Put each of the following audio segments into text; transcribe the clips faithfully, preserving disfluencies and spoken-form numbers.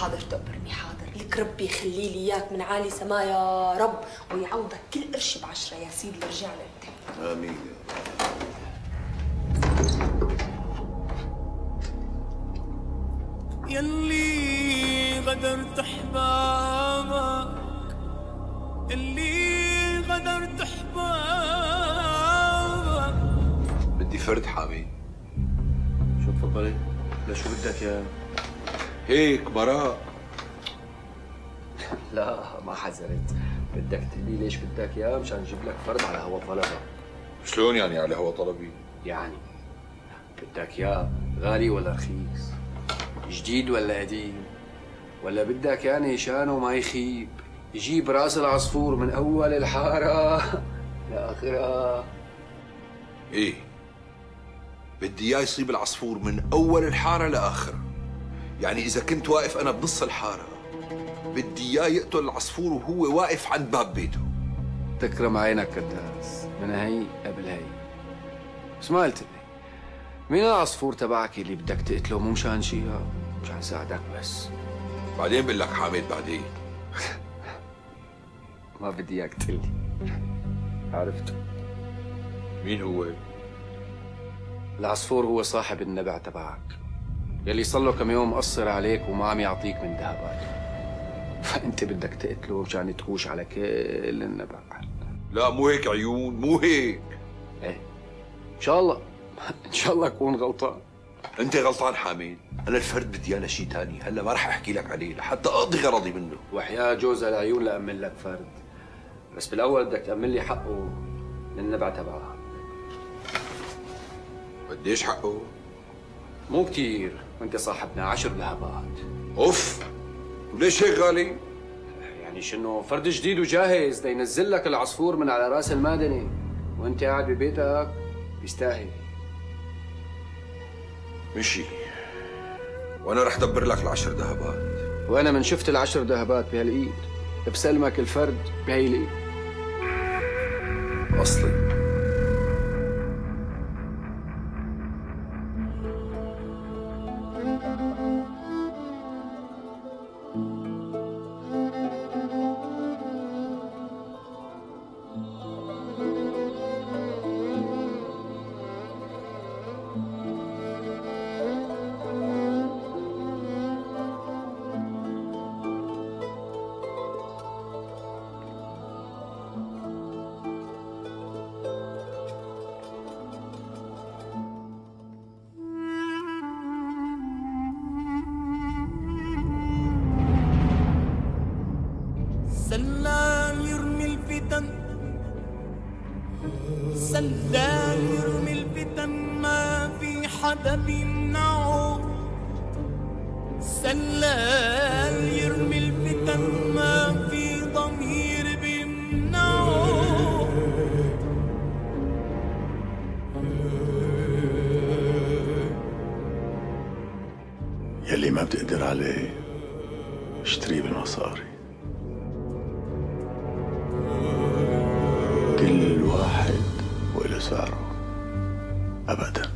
حاضر تقبرني حاضر، لك ربي يخلي لي اياك من عالي سما يا رب، ويعوضك كل قرش بعشرة يا سيدي. ارجع لك. امين. يلي غدرت احبابك، يلي غدرت احبابك. بدي فرد حامي. شو تفضلي؟ لشو بدك يا هيك براء؟ لا ما حذرت، بدك تقلي ليش بدك اياه مشان نجيب لك فرد على هوا طلبك. شلون يعني على هوا طلبي؟ يعني بدك اياه غالي ولا رخيص؟ جديد ولا قديم؟ ولا بدك يعني شانه ما يخيب يجيب راس العصفور من اول الحاره لاخرها؟ ايه بدي اياه يصيب العصفور من اول الحاره لاخرها. يعني اذا كنت واقف انا بنص الحاره بدي اياه يقتل العصفور وهو واقف عند باب بيته. تكرم عينك كداس، من هي قبل هي. بس ما قلت لي مين العصفور تبعك اللي بدك تقتله؟ مو مشان شيء، مشان ساعدك بس. بعدين بقول لك حامد بعدين. ما بدي اياك تقلي. عرفته. مين هو؟ العصفور هو صاحب النبع تبعك يلي صار له كم يوم مقصر عليك وما عم يعطيك من ذهباته، فانت بدك تقتله مشان تحوش على كل النبع. لا مو هيك عيون، مو هيك. ايه ان شاء الله، ان شاء الله اكون غلطان. انت غلطان حامد، انا الفرد بدي اياه لشيء ثاني، هلا ما رح احكي لك عليه لحتى اقضي غرضي منه. وحياة جوز العيون لأمن لك فرد، بس بالاول بدك تأمن لي حقه من النبع تبعها. قديش حقه؟ مو كثير، وانت صاحبنا عشر ذهبات. اوف، وليش هيك غالي؟ يعني شنو فرد جديد وجاهز لينزل لك العصفور من على راس المادني وانت قاعد ببيتك، بيستاهل. مشي، وانا رح دبر لك العشر ذهبات. وانا من شفت العشر ذهبات بهالايد بسلمك الفرد بهي الايد. اصلي سلام يرمي الفتن، سلام يرمي الفتن، ما في حدا بيمنعه. سلام يرمي الفتن، ما في ضمير بيمنعه. يلي ما بتقدر عليه اشتريه بالمصاري. كل واحد وله سعره أبداً.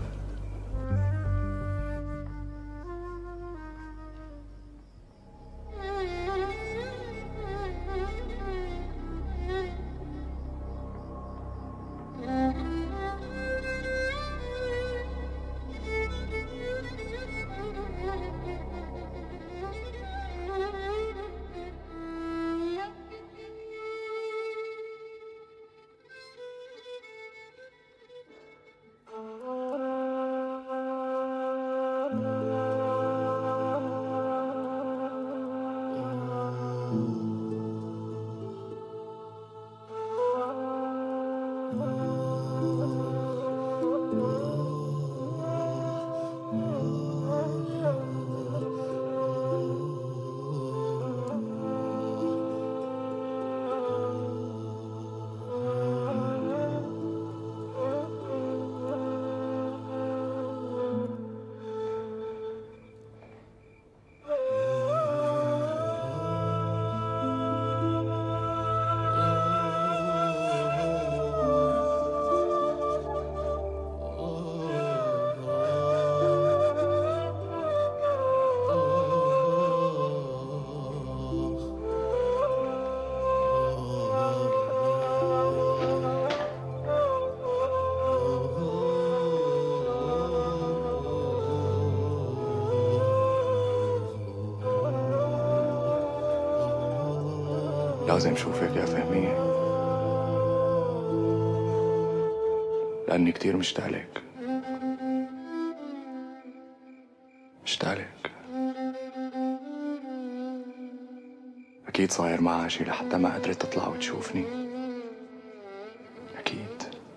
لازم شوفك يا فهمية، لأني كتير مشتاق لك. مشتاق لك. أكيد صاير معها شي لحتى ما قدرت تطلع وتشوفني. أكيد.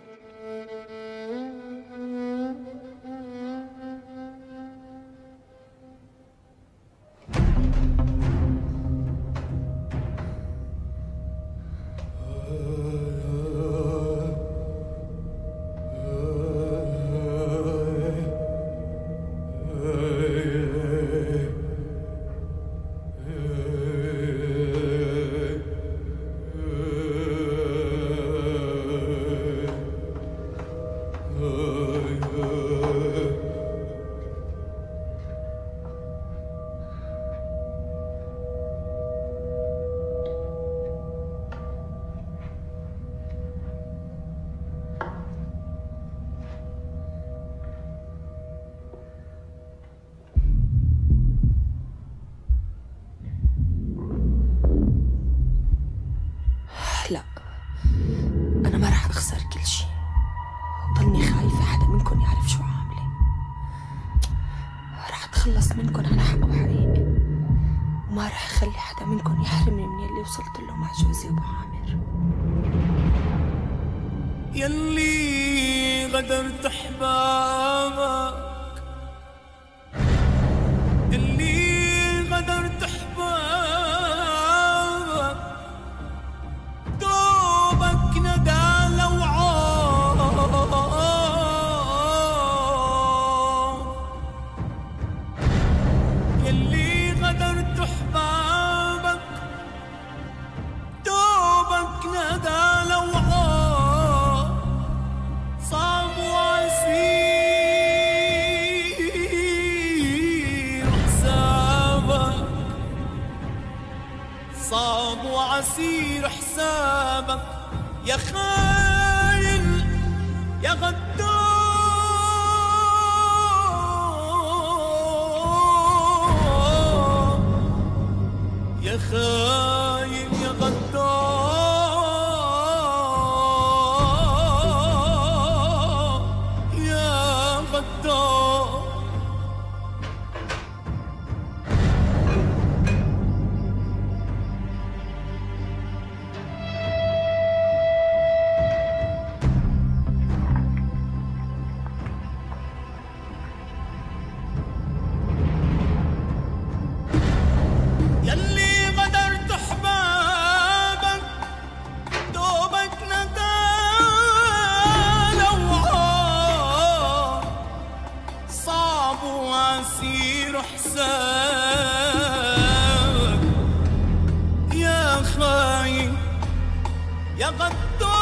لا، أنا ما رح أخسر كل شي. ضلني خايفة حدا منكن يعرف شو عاملة. رح أتخلص منكن على حق وحقيقي، وما رح أخلي حدا منكن يحرمني من يلي وصلت له مع جوزي أبو عامر. يلي غدرت أحبابك، يلي غدرت أحبابك، دوبك ندى لوعاك. يلي غدرت أحبابك، دوبك ندى لوعاك. صعب وعسير حسابك، صعب وعسير حسابك يا خاين يا غدار، يا خاين يا غدار، يا غدار. يلي غدرت أحبابك، دوبك ندى لوعاك. صعب وعسير حسابك يا خاين يا غدار.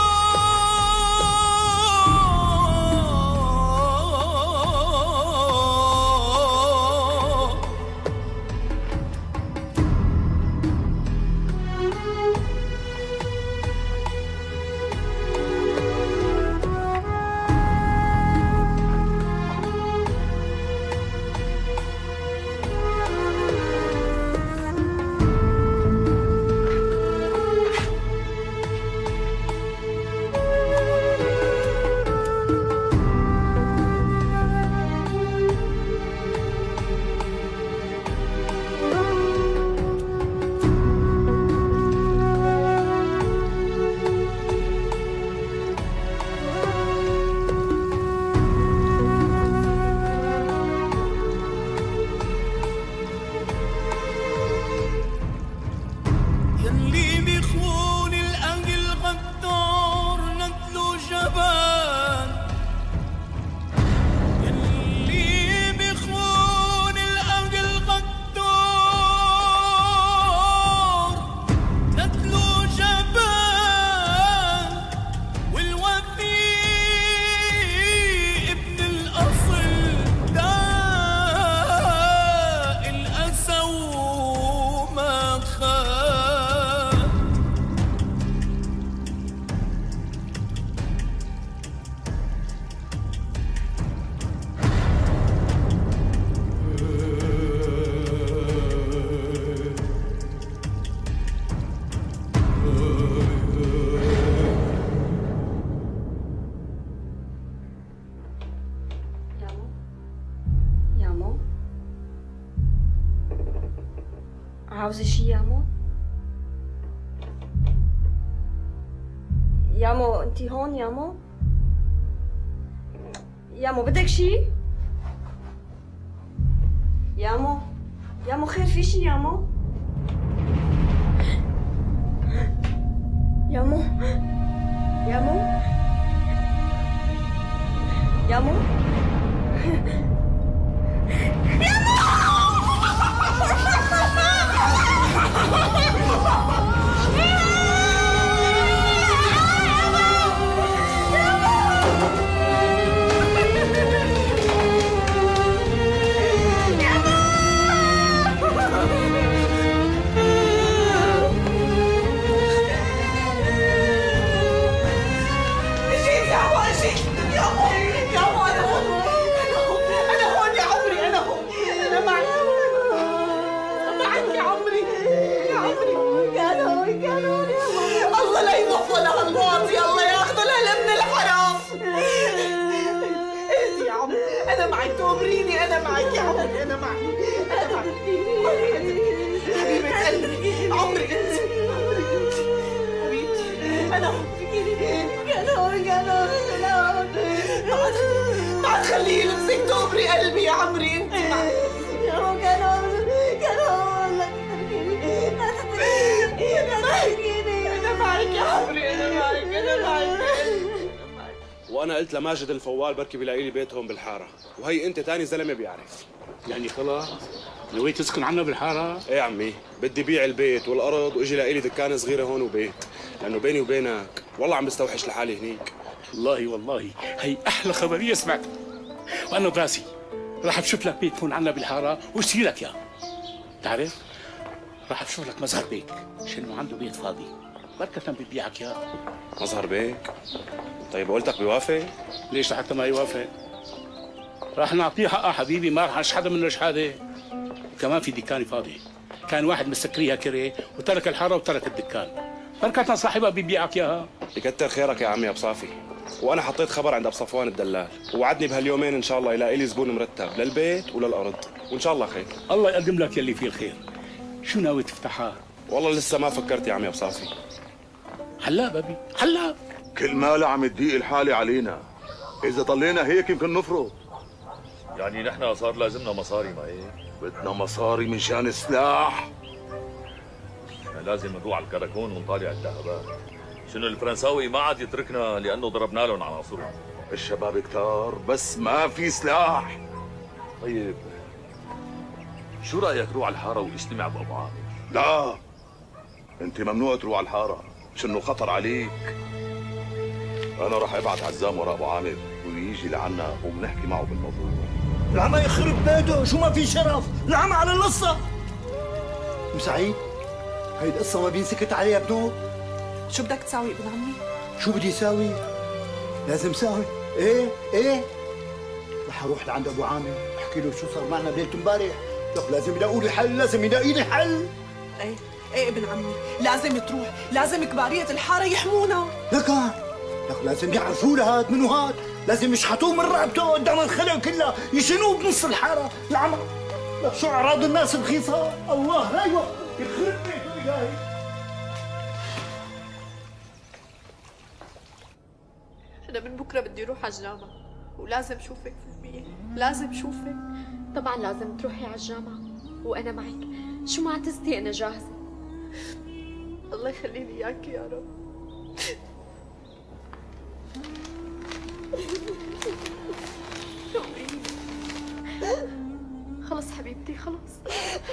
عاوزة شي يامو؟ يامو انتي هون يامو؟ يامو بدك شي؟ يامو يامو خير في شي يامو؟ يامو يامو يامو الله لا يوفى لها الواطي، الله ياخذ لها من الحرام. اهدي يا عمري، انا معك، تؤمريني انا معك يا عمري، انا معك، انا معك حبيبة قلبي، عمري انت، حبيبتي انا هون، انا هون انا هون، ما تخليه يلمسك، تؤمري قلبي يا عمري، انت معك يا هون، كان هون كان هون، لا تتركيني لا تتركيني لا تتركيني، انا معك يا عمري، انا معك انا معك. وانا قلت لماجد الفوال بركي بلاقي لي بيت هون بالحاره، وهي انت تاني زلمه بيعرف. يعني خلاص نويت تسكن عنا بالحاره؟ ايه عمي، بدي بيع البيت والارض واجي لاقي لي دكانه صغيره هون وبيت، لانه بيني وبينك والله عم بستوحش لحالي هنيك. والله والله هي احلى خبريه سمعتها، وانا براسي راح بشوف لك بيت هون عنا بالحاره واشتري لك اياه. بتعرف؟ راح بشوف لك مظهر بيك، شنو عنده بيت فاضي بركة ببيعك اياه. مظهر بيك؟ طيب قلتك بيوافق؟ ليش لحتى ما يوافق؟ راح نعطيه حقها حبيبي، ما راح حدا منه شهاده. كمان في دكان فاضي، كان واحد مسكريها كري وترك الحاره وترك الدكان، بركة صاحبها ببيعك اياها. يكتر خيرك يا عمي ابو صافي، وانا حطيت خبر عند ابو صفوان الدلال، ووعدني بهاليومين ان شاء الله يلاقي لي زبون مرتب للبيت وللارض، وان شاء الله خير. الله يقدم لك يلي فيه الخير. شو ناوي تفتحها؟ والله لسه ما فكرت يا عمي ابو صافي. هلا بابي هلا. كل مالها عم تضيق الحالة علينا، إذا ضلينا هيك يمكن نفرط. يعني نحن صار لازمنا مصاري، ما هيك؟ بدنا مصاري من شان السلاح. نحن لازم نروح على الكراكون ونطالع الذهبات. شنو الفرنساوي ما عاد يتركنا لأنه ضربنا لهم عناصرهم. الشباب كتار بس ما في سلاح. طيب شو رأيك روح على الحارة واجتمع بأبو عامر؟ لا، أنت ممنوع تروح على الحارة، شنو خطر عليك. أنا راح أبعت عزام وراء أبو عامر ويجي لعنا وبنحكي معه بالموضوع. العمى يخرب بيته، شو ما في شرف، العمى على القصة. ام سعيد، هاي القصة ما بينسكت عليها بنور. شو بدك تساوي ابن عمي؟ شو بدي اساوي؟ لازم ساوي، ايه ايه رح اروح لعند ابو عامر احكي له شو صار معنا ليلة امبارح، لك لازم يلاقوا لي حل، لازم يلاقي لي حل. ايه ايه ابن عمي، لازم تروح، لازم كبارية الحارة يحمونا. لك لك لازم يعرفوا له هاد منو هاد، لازم يشحطوه من رقبته قدام الخلق كلها، يشنوه بنص الحارة، العمى. لك شو اعراض الناس رخيصة، الله لا يوفق، يخرب بيته الهي. أنا من بكرة بدي أروح على الجامعة ولازم شوفك في البيت، لازم شوفك. طبعا لازم تروحي على الجامعة وأنا معك، شو ما عتزتي أنا جاهزة. الله يخلي لي إياك يا رب. خلص حبيبتي خلص.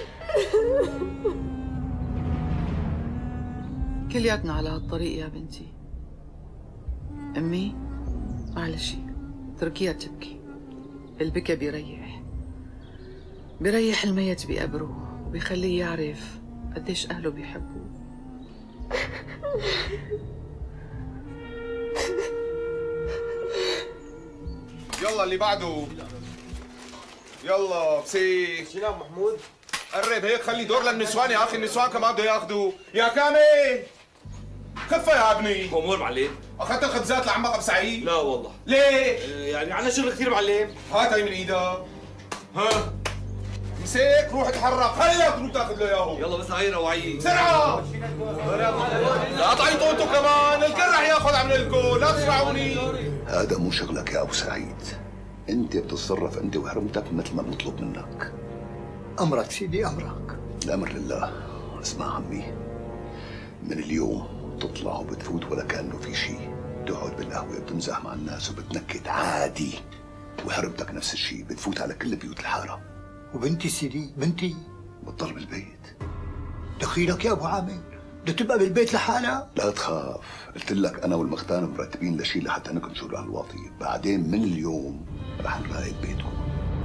كلياتنا على هالطريق يا بنتي. أمي معلش اتركيها تبكي، البكا بيريح، بيريح الميت بقبره وبيخليه يعرف قديش أهله بيحبوه. يلا اللي بعده. يلا بسيط. سلام محمود. قرب هيك، خلي دور للنسوان يا اخي، النسوان كمان بده ياخذوا. يا كامل خفة يا ابني. امور معلم. اخذت الخبزات لعمك ابو سعيد؟ لا والله. ليه؟ يعني عنا شغل كثير معلم. هات هي من ايدك. ها مسك روح اتحرك، هلا تروح تاخذ له اياهم. يلا بس عينه وعي بسرعه. لا تعيطوا انتم كمان، الكل رح ياخذ عملكم، لا تسمعوني. هذا مو شغلك يا ابو سعيد، انت بتتصرف انت وحرمتك مثل ما بنطلب منك. امرك سيدي امرك. الامر لله. اسمع عمي، من اليوم تطلع وبتفوت ولا كانه في شيء، تقعد بالقهوه بتمزح مع الناس وبتنكت عادي، وحرمتك نفس الشيء، بتفوت على كل بيوت الحاره. وبنتي سيدي بنتي بتضل بالبيت. دخيلك يا ابو عامر، بدها تبقى بالبيت لحالها. لا تخاف، قلت لك انا والمختان مرتبين لشيء لحتى نكنشر هالواطي، بعدين من اليوم رح نراقب بيتكم.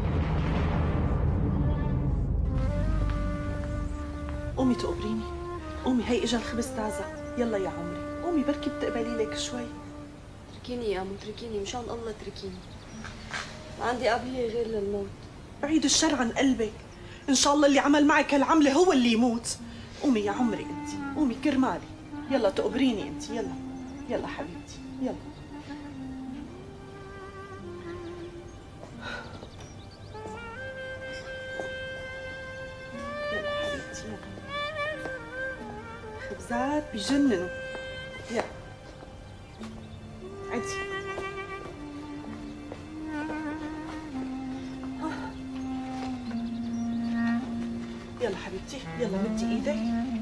قومي تقبريني، قومي هي اجا الخبز تازة، يلا يا عمري، قومي بركي بتقبلي لك شوي. اتركيني يا أمو، اتركيني مشان الله اتركيني. ما عندي قابلية غير للموت. بعيد الشر عن قلبك، إن شاء الله اللي عمل معك هالعملة هو اللي يموت. قومي يا عمري أنت، قومي كرمالي، يلا تقبريني أنت، يلا يلا حبيبتي، يلا. يلا حبيبتي يلا. خبزات بجننوا، يلا عدي. يلا حبيبتي، يلا مدي ايدك.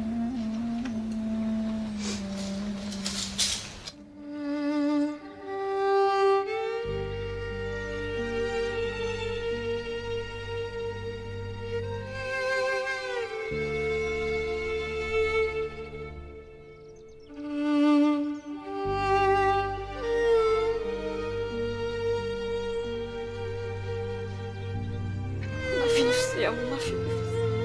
ما في نفس يا أمو، ما في نفس.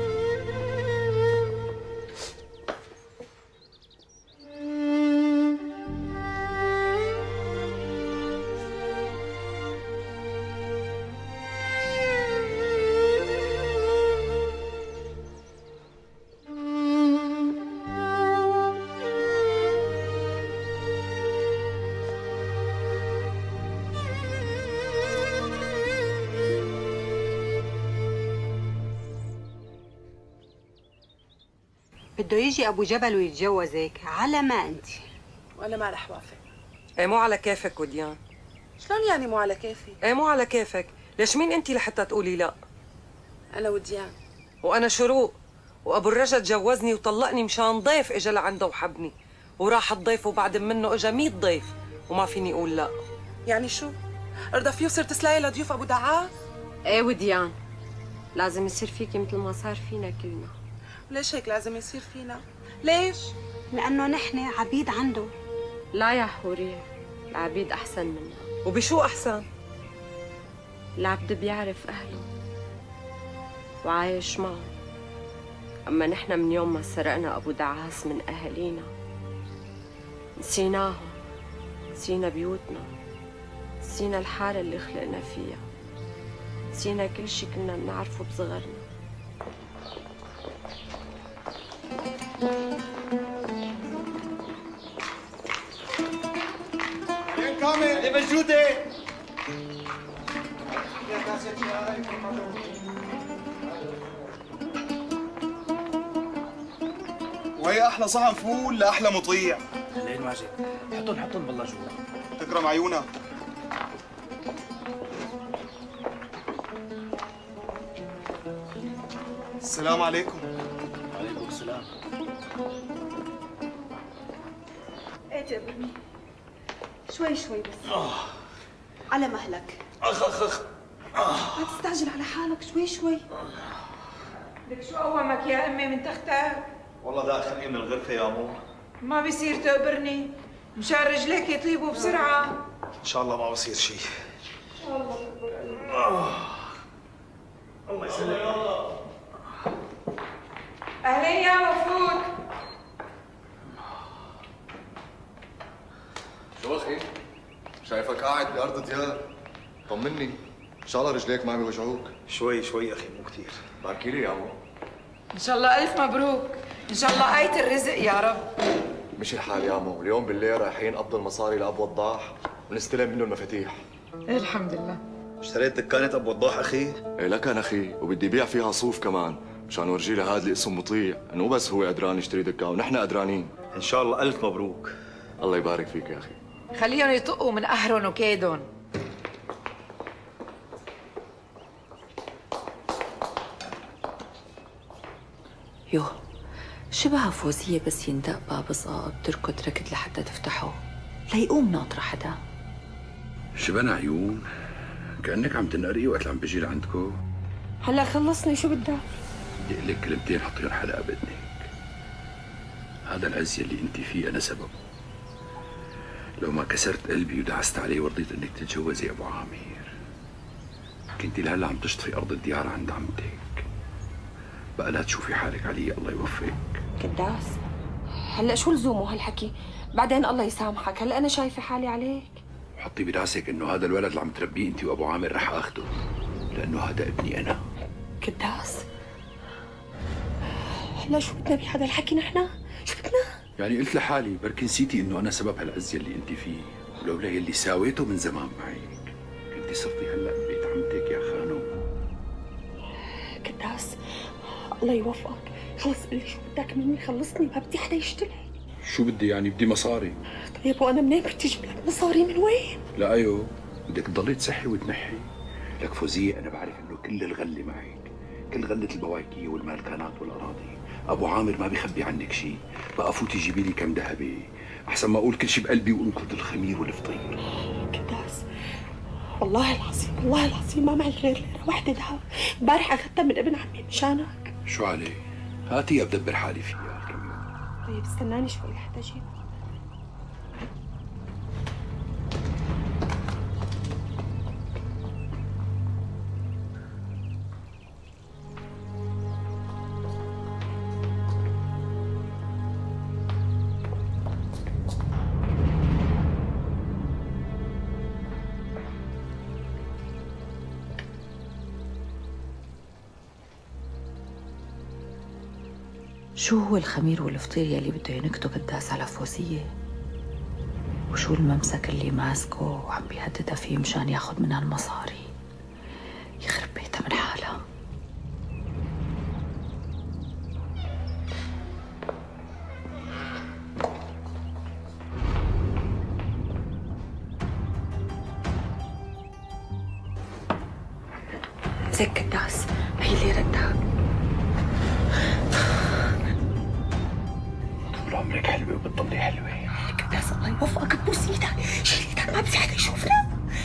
بده يجي ابو جبل ويتجوزك على ما انت. وانا ما رح وافق. ايه مو على كيفك وديان. شلون يعني مو على كيفي؟ ايه مو على كيفك، ليش مين انت لحتى تقولي لا؟ انا وديان. وانا شروق، وابو الرجا تجوزني وطلقني مشان ضيف اجى لعنده وحبني، وراح الضيف وبعد منه اجى مية ضيف وما فيني اقول لا. يعني شو؟ رضا فيه وصرت سلاية لضيوف ابو دعاء؟ ايه وديان، لازم يصير فيكي مثل ما صار فينا كلنا. ليش هيك لازم يصير فينا؟ ليش؟ لانه نحن عبيد عنده. لا يا حورية، العبيد احسن منا. وبشو احسن؟ العبد بيعرف اهله وعايش معهم، اما نحن من يوم ما سرقنا ابو دعاس من اهالينا نسيناهم، نسينا بيوتنا، نسينا الحالة اللي خلقنا فيها، نسينا كل شي كنا بنعرفه بصغرنا. وين كامل؟ اللي موجودة. وهي أحلى صحن فول لأحلى مطيع. لين ماجد، حطهم حطهم بالله جوا. تكرم عيونك. السلام عليكم. وعليكم السلام. ايه تقبرني شوي شوي بس. آه. على مهلك. اخ اخ اخ. آه. ما تستعجل على حالك، شوي شوي. لك شو قومك يا امي من تختك؟ والله داخلني من الغرفة يا مو. ما بيصير تقبرني، مشان رجليك يطيبوا بسرعة. إن شاء الله ما بصير شيء. إن شاء الله تكبر قلبك. آه. الله يسلمك. أهلين يا مفروض. شو اخي؟ شايفك قاعد بأرض ديار، طمني، إن شاء الله رجليك ما عم يوجعوك. شوي شوي أخي مو كثير. باركي لي يا عمو. إن شاء الله ألف مبروك، إن شاء الله آية الرزق يا رب. مشي الحال يا عمو، اليوم بالليل رايحين نقبض المصاري لأبو وضاح ونستلم منه المفاتيح. الحمد لله. اشتريت دكانة ابو وضاح اخي؟ ايه لكن اخي، وبدي بيع فيها صوف كمان مشان ورجي له هذا اللي اسمه مطيع انه بس هو قدران يشتري دكان ونحن قدرانين. ان شاء الله الف مبروك. الله يبارك فيك يا اخي. خليهم يطقوا من قهرهم وكيدهم. يو شبه فوزية بس يندق باب صعب تركض ركض لحتى تفتحه ليقوم ناطرة حدا. شبنا عيون كأنك عم تنقري وقت عم بيجي لعندكم. هلا خلصني شو بدك؟ بدي اقول لك كلمتين حطيهم حلقة بإذنك. هذا العز يلي انت فيه انا سببه. لو ما كسرت قلبي ودعست عليه ورضيت انك تتجوزي ابو عامر كنتي لهلا عم تشطفي ارض الديار عند عمتك. بقى لا تشوفي حالك علي، الله يوفقك. كداس هلا شو لزومه هالحكي؟ بعدين الله يسامحك، هلا انا شايفه حالي عليك. حطي براسك انه هذا الولد اللي عم تربيه انت وابو عامر رح اخده لانه هذا ابني انا. كداس هلا شو بدنا بهذا الحكي نحن؟ شو بدنا؟ يعني قلت لحالي بركي نسيتي انه انا سبب هالعز اللي انت فيه، ولولا يلي ساويته من زمان معك كنتي صرتي هلا ببيت عمتك يا خانو. كداس الله يوفقك، خلص قلي شو بدك مني، خلصني ما بدي حدا يشتري. شو بدي يعني؟ بدي مصاري. طيب وانا منين بدي اجيب لك مصاري؟ من وين؟ لا ايوه بدك تضلي تصحي وتنحي. لك فوزية انا بعرف انه كل الغله معك، كل غله البواكي والمالكانات والاراضي، ابو عامر ما بيخبي عنك شيء. بقى فوتي جيبي لي كم ذهبي احسن ما اقول كل شيء بقلبي وانقذ الخمير والفطير. كداس والله العظيم والله العظيم ما معي غير ليره واحده ذهب، امبارح اخذتها من ابن عمي مشانك. شو عليه؟ هاتي بدبر حالي فيها كم يوم. طيب استناني شوي لحتى اجيب. شو هو الخمير والفطير يلي بده ينكتو كداس على فوزية؟ وشو الممسك اللي ماسكه وعم بيهددها فيه مشان ياخد منها المصاري؟ يخرب بيتها من حالها. زك كداس هي اللي ردها. طول عمرك حلوة وبتضلي حلوة. كداس الله يوفقك، ببوس ايدك، شيل ايدك ما بدي حدا يشوفنا.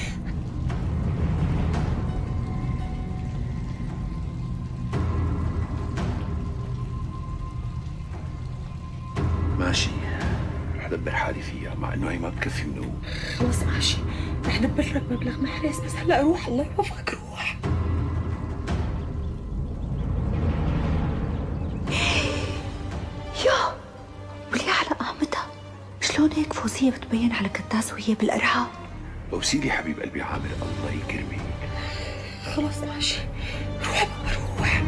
ماشي رح دبر حالي فيها مع انه هي ما بكفي منو. خلص ماشي رح دبر لك مبلغ محرز، بس هلا روح الله يوفقك روح. يا ولي على قامتها، شلون هيك فوزية بتبين على كداس وهي بالقرعة؟ بوسيلي حبيب قلبي عامر الله يكرمك. خلص ماشي روح بابا روح.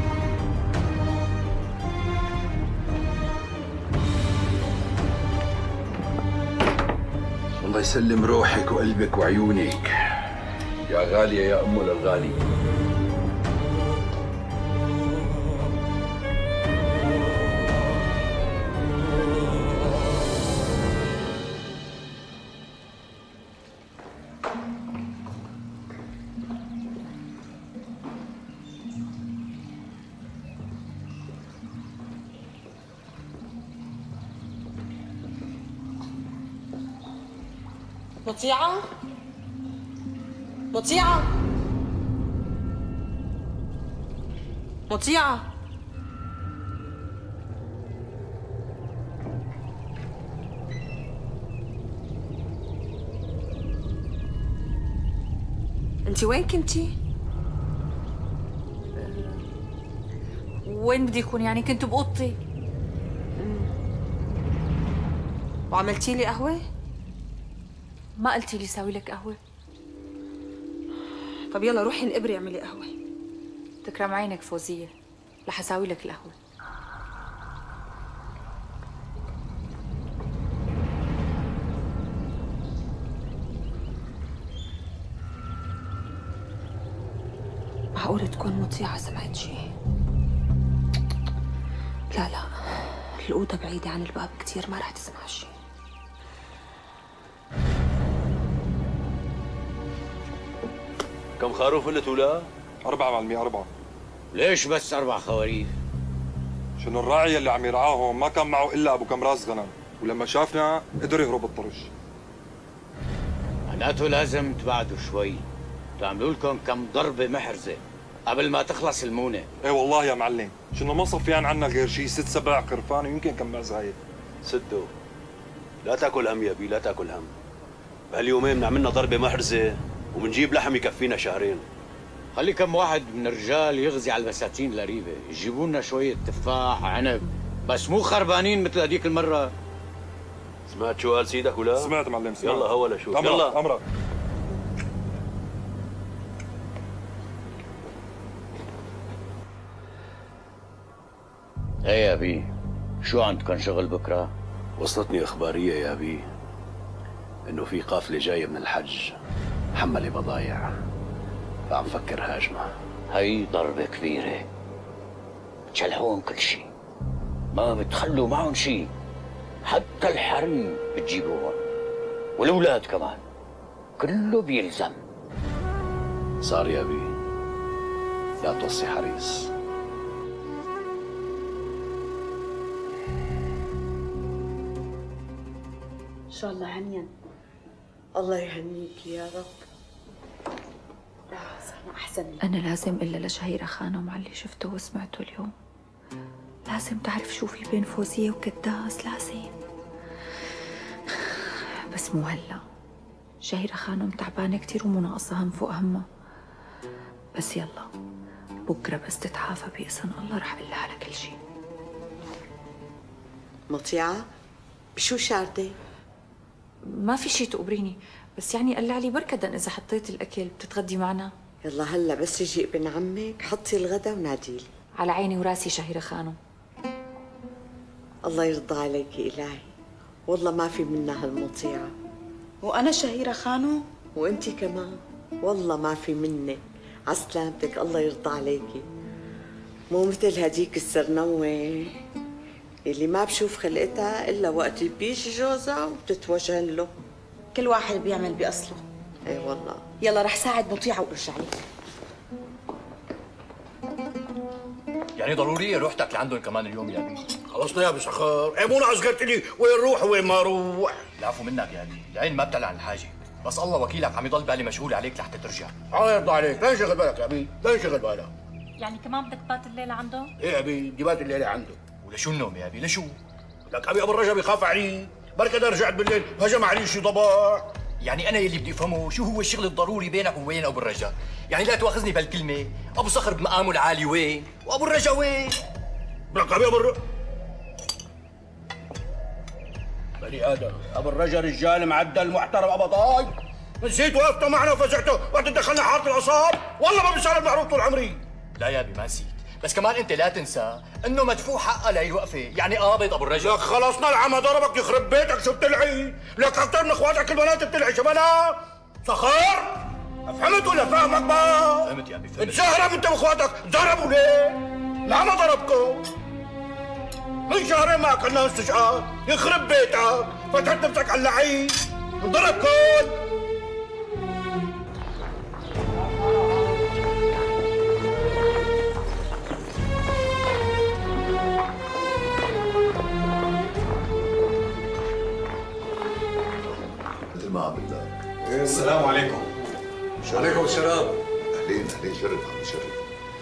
الله يسلم روحك وقلبك وعيونك يا غالية يا أم للغالي. مطيعة؟ مطيعة؟ مطيعة؟ انتي وين كنتي؟ وين بدي يكون يعني؟ كنت بأوضتي. وعملتي لي قهوة؟ ما قلتي لي ساوي لك قهوة. طب يلا روحي انقبري اعملي قهوة. تكرم عينك فوزية، رح اساوي لك القهوة. معقول تكون مطيعة سمعت شيء؟ لا لا، الأوضة بعيدة عن الباب كتير، ما رح تسمع شيء. كم خروف قلت ولا؟ أربعة معلمي أربعة. ليش بس أربع خواريف؟ شنو الراعي اللي عم يرعاهم ما كان معه إلا أبو كم راس غنم، ولما شافنا قدر يهرب الطرش. معناته لازم تبعدوا شوي، تعملوا لكم كم ضربة محرزة قبل ما تخلص المونة. ايه والله يا معلم، شنو ما صفيان عنا غير شي ست سبع قرفان ويمكن كم معزايد. سدوا، لا تاكل هم يا بي، لا تاكل هم. بهاليومين بنعملنا ضربة محرزة وبنجيب لحم يكفينا شهرين. خلي كم واحد من الرجال يغزي على البساتين القريبة، يجيبوا لنا شوية تفاح عنب، بس مو خربانين مثل هذيك المرة. سمعت شو قال سيدك ولا؟ سمعت معلم سمعت. يلا هو لشوف. أمرك يلا أمرك. ايه يا بي، شو عندكم شغل بكره؟ وصلتني اخباريه يا بي انه في قافله جايه من الحج محمله بضايع، فعم فكر هاجمها. هي ضربه كبيره، بتشلحون كل شيء، ما بتخلوا معهم شيء، حتى الحريم بتجيبوهم والاولاد كمان، كله بيلزم. صار يا بي، لا توصي حريص. ان شاء الله هنيا. الله يهنيك يا رب. لا صار احسن. أنا لازم إلا لشهيرة خانم على اللي شفته وسمعته اليوم. لازم تعرف شو في بين فوزية وكداس، لازم. بس مو هلا، شهيرة خانم تعبانة كتير ومو ناقصها هم فوق همها. بس يلا بكرة بس تتعافى بإذن الله رح أقول لها على كل شيء. مطيعة بشو شاردة؟ ما في شيء تقبريني، بس يعني قلع لي بركة إذا حطيت الأكل بتتغدي معنا. يلا هلا بس يجي ابن عمك حطي الغدا وناديلي. على عيني وراسي شهيرة خانم. الله يرضى عليكي إلهي، والله ما في منها هالمطيعة. وأنا شهيرة خانو؟ وأنتي كمان، والله ما في منك. عسلامتك، الله يرضى عليكي. مو مثل هديك السرنوة اللي ما بشوف خلقتها إلا وقت بيجي جوزها وبتتوجه له. كل واحد بيعمل بأصله. اي والله. يلا رح ساعد مطيعة وارجع لك. يعني ضرورية روحتك لعندهم كمان اليوم يا بي؟ خلصنا يا ابو سخر، ايه مو ناقص قلت لي وين روح وين ما روح. العفو منك يا بي، العين ما بتعلى عن الحاجة، بس الله وكيلك عم يضل بالي مشغول عليك لحتى ترجع. الله يرضى عليك، لا ينشغل بالك يا بي، لا ينشغل بالك. يعني كمان بدك تبات الليلة عنده؟ ايه يا بي، بدي بات الليلة عنده. ولشو النوم يا بي؟ لشو؟ لك ابي ابو الرجب يخاف علي، بركة اذا رجعت بالليل هجم علي شي ضباع. يعني انا يلي بدي افهمه شو هو الشغل الضروري بينك وبين ابو الرجا؟ يعني لا تواخذني بهالكلمه، ابو صخر بمقامه العالي وين؟ وابو الرجا وين؟ لك ابي ابو الرجا بني ادم، ابو الرجا رجال معدل محترم ابطاي. نسيت وقفته معنا وفزعته وقت دخلنا حاره الاعصاب، والله ما بيصير المعروف طول عمري. لا يا بي ما نسيت، بس كمان انت لا تنسى انه مدفوع حقه لهالوقفه، يعني قابض ابو الرجا. لك خلصنا العمى ضربك يخرب بيتك شو بتلعي؟ لك اكثر من اخواتك البنات بتلعي شو بنا؟ صخر؟ فهمت ولا فاهمك بقى؟ فهمت يا ابي فهمت. تزهرب انت واخواتك، ضربوا ليه؟ العمى ضربكم. من شهرين ما اكلنا استشعار، يخرب بيتك، فتحت نفسك على اللعيب، انضرب كل. ما عم بدك. السلام عليكم. عليكم السلام. اهلين اهلين، شرف عمي شرف.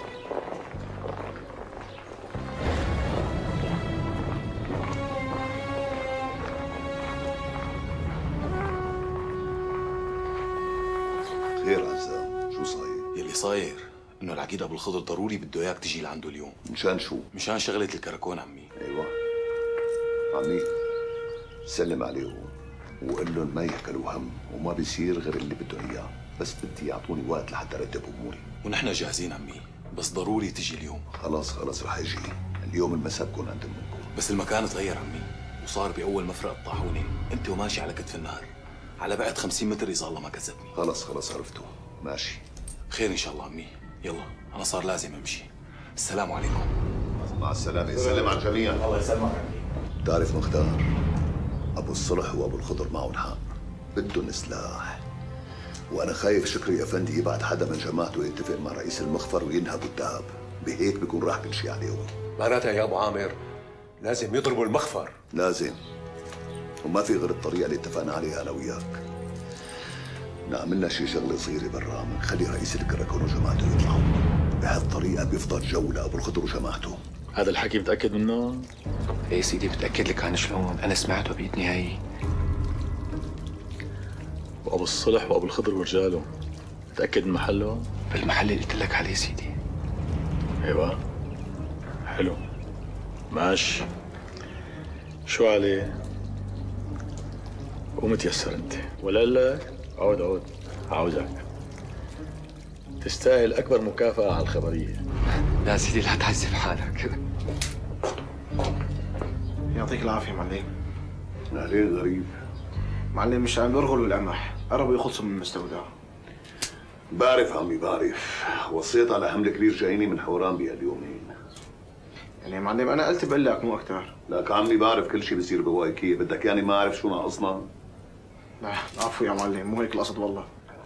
خير عزام، شو صاير؟ يلي صاير انه العقيد ابو الخضر ضروري بده اياك تجي لعنده اليوم. مشان شو؟ مشان شغله الكراكون عمي. ايوه عمي، سلم عليهم وقول لهم ما يحكلوا هم وما بيصير غير اللي بدهم اياه، بس بدي يعطوني وقت لحتى ارتب اموري. ونحن جاهزين عمي، بس ضروري تجي اليوم. خلاص خلاص رح اجي، اليوم المساء بكون عند امكم. بس المكان تغير عمي، وصار باول مفرق الطاحونه، انت وماشي على كتف النهر، على بعد خمسين متر اذا الله ما كذبني. خلاص خلاص عرفته، ماشي. خير ان شاء الله عمي، يلا انا صار لازم امشي. السلام عليكم. مع السلامة. يسلم على الجميع. الله يسلمك. تعرف مختار، أبو الصلح وأبو الخضر معهم حق، بدهم سلاح. وأنا خايف شكري أفندي يبعت حدا من جماعته يتفق مع رئيس المخفر وينهبوا الذهب، بهيك بيكون راح كل شيء عليهم. معناتها يا أبو عامر لازم يضربوا المخفر. لازم، وما في غير الطريقة اللي اتفقنا عليها أنا وياك. عملنا شي شغلة صغيرة برا، بنخلي رئيس الكراكون وجماعته يطلعوا، بهالطريقة بيفضل جو لأبو الخضر وجماعته. هذا الحكي متأكد منه؟ ايه سيدي بتأكد لك عن شلون، أنا سمعته بإيدني هي. وأبو الصلح وأبو الخضر ورجاله متأكد من محله؟ بالمحل اللي قلت لك عليه سيدي. ايوه حلو ماشي. شو عليه؟ ومتيسر انت ولا لا؟ عود عود عاوزك. تستاهل أكبر مكافأة على الخبرية. لا سيدي لا تعذب حالك. يعطيك العافية معلم. عليه غريب. معلم مش عم يرغلوا القمح، قربوا يخلصوا من المستودع. بعرف عمي بعرف، وصيت على حملة كبير جاييني من حوران بهاليومين. يعني معلم أنا قلت بقول لك مو أكثر. لك عمي بعرف كل شيء بصير بوايكية، بدك يعني ما أعرف شو ناقصنا؟ لا عفو يا معلم، مو هيك القصد والله.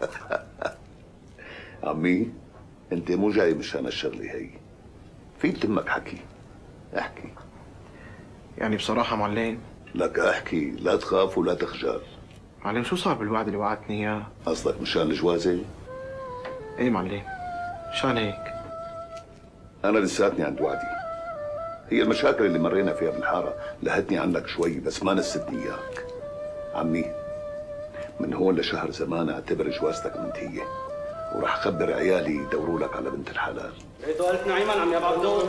عمي انت مو جاي مشان الشغله هي، في بتمك حكي، احكي. يعني بصراحة معلم لك احكي، لا تخاف ولا تخجل. معلم شو صار بالوعد اللي وعدتني اياه؟ قصدك مشان الجوازة؟ ايه معلم مشان هيك. انا لساتني عند وعدي. هي المشاكل اللي مرينا فيها بالحارة لهتني عنك شوي بس ما نستني اياك. عمي من هون لشهر زمان اعتبر جوازتك منتهية، وراح اخبر عيالي يدوروا لك على بنت الحلال. ريتو ألف نعيما عم يا عبدو.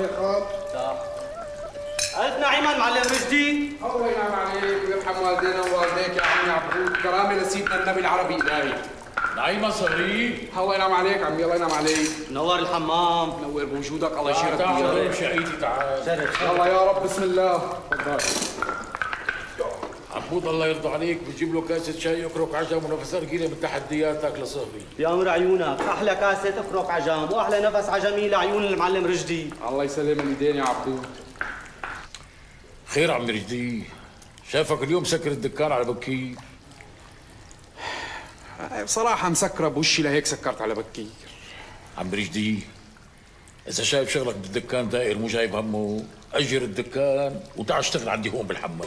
ألف نعيما معلم رشدي. الله ينعم عليك ويرحم والدينا ووالديك يا عمي عبود، كرامة لسيدنا النبي العربي إلهي. نعيما صغير. الله ينعم عليك عمي، الله ينعم عليك. نور الحمام. نور بوجودك، الله يشيرك تعال بيا. شقيتي تعال. الله يا رب بسم الله. تفضل. عبود الله يرضى عليك بتجيب له كاسة شاي اكرك عجم ونفس رجيله من تحدياتك لصغري. يا امر عيونك، احلى كاسة اكرك عجم واحلى نفس عجمي لعيون المعلم رشدي. الله يسلم الايدين يا عبود. خير عم رشدي، شايفك اليوم سكر الدكان على بكير. بصراحة مسكرة بوشي لهيك سكرت على بكير. عم رشدي إذا شايف شغلك بالدكان داير مو جايب همه، أجر الدكان وتعال اشتغل عندي هون بالحمام.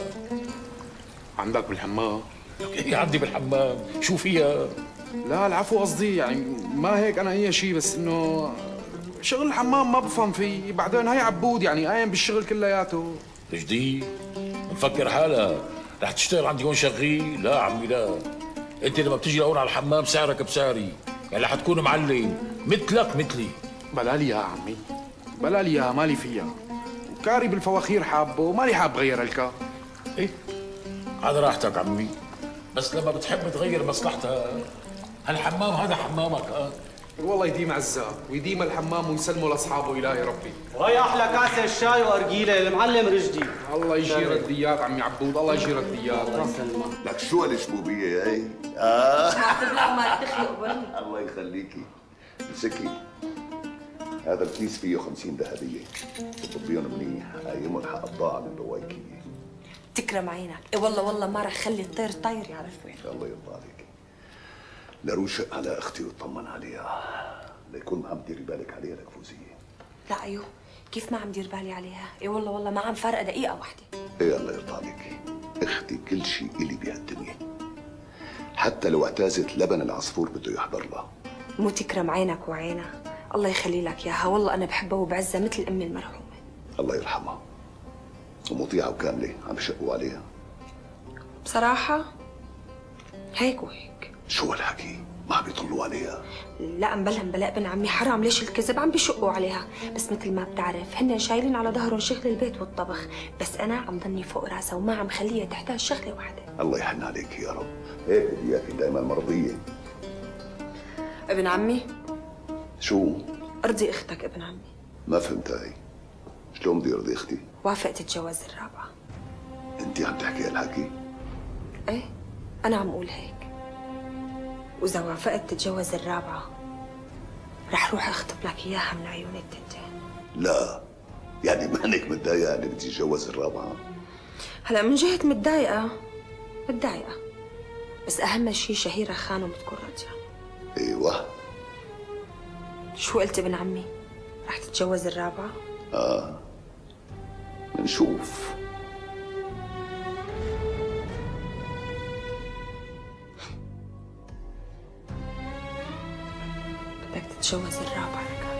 عندك بالحمام؟ ايه عندي بالحمام، شو فيها؟ لا العفو قصدي يعني ما هيك أنا أي شيء، بس إنه شغل الحمام ما بفهم فيه، بعدين هي عبود يعني قايم بالشغل كلياته. رشدي مفكر حالك رح تشتغل عندي هون شغيل؟ لا عمي لا، انت لما بتيجي لهون على الحمام سعرك بسعري، يعني رح تكون معلم مثلك مثلي. بلا لي يا عمي، بلا لي اياها مالي فيها، وكاري بالفواخير حابه ومالي حاب غير الكا. ايه على راحتك عمي، بس لما بتحب تغير مصلحتها هالحمام هذا حمامك. اه والله يديم عزاه ويديم الحمام ويسلمه لاصحابه الهي ربي. وهي احلى كاسة شاي وارجيله للمعلم رشدي. الله يجيرك ديات عمي عبود، الله يجيرك ديات. لك شو هالشبوبية هي؟ اه تبلع ما تخلق بني. الله يخليكي. مسكي هذا الكيس فيه خمسين ذهبية، تطبيهم منيح، قايمهم حق الضاعة من بوايكية. تكرم عينك، اي والله والله ما رح خلي الطير طير يعرف وين. الله يرضى عليك. لروشق على اختي واطمن عليها، ليكون ما عم تديري بالك عليها لك فوزية. لا ايوه كيف ما عم دير بالي عليها؟ اي والله والله ما عم فارقه دقيقة واحدة. ايه الله يرضى عليك، اختي كل شيء إلي بهالدنيا، حتى لو اعتازت لبن العصفور بده يحضر لها. مو تكرم عينك وعينها، الله يخلي لك اياها، والله انا بحبها وبعزها مثل امي المرحومة. الله يرحمها. ومطيعة وكاملة عم بشقوا عليها. بصراحة هيك وهيك. شو هالحكي؟ ما عم يطلوا عليها؟ لا مبلا بلا ابن عمي حرام، ليش الكذب؟ عم بيشقوا عليها، بس مثل ما بتعرف هن شايلين على ظهرهم شغل البيت والطبخ، بس انا عم ضلني فوق راسها وما عم خليها تحتاج شغله واحده. الله يحن عليك يا رب، هيك بدي اياكي دائما مرضية. ابن عمي شو؟ ارضي اختك ابن عمي. ما فهمت هاي، شلون بدي ارضي اختي؟ وافقت تتجوز الرابعة. انت عم تحكي هالحكي؟ ايه انا عم اقول هيك، واذا وافقت تتجوز الرابعة رح روح اخطب لك اياها من عيون التنتين. لا يعني مانك متضايقة اني بدي اتجوز الرابعة؟ هلا من جهة متضايقة متضايقة، بس أهم شيء شهيرة خانم بتكون راضية. ايوه. شو قلت ابن عمي؟ رح تتجوز الرابعة؟ اه منشوف. بدك تتجوز الرابعة ركان.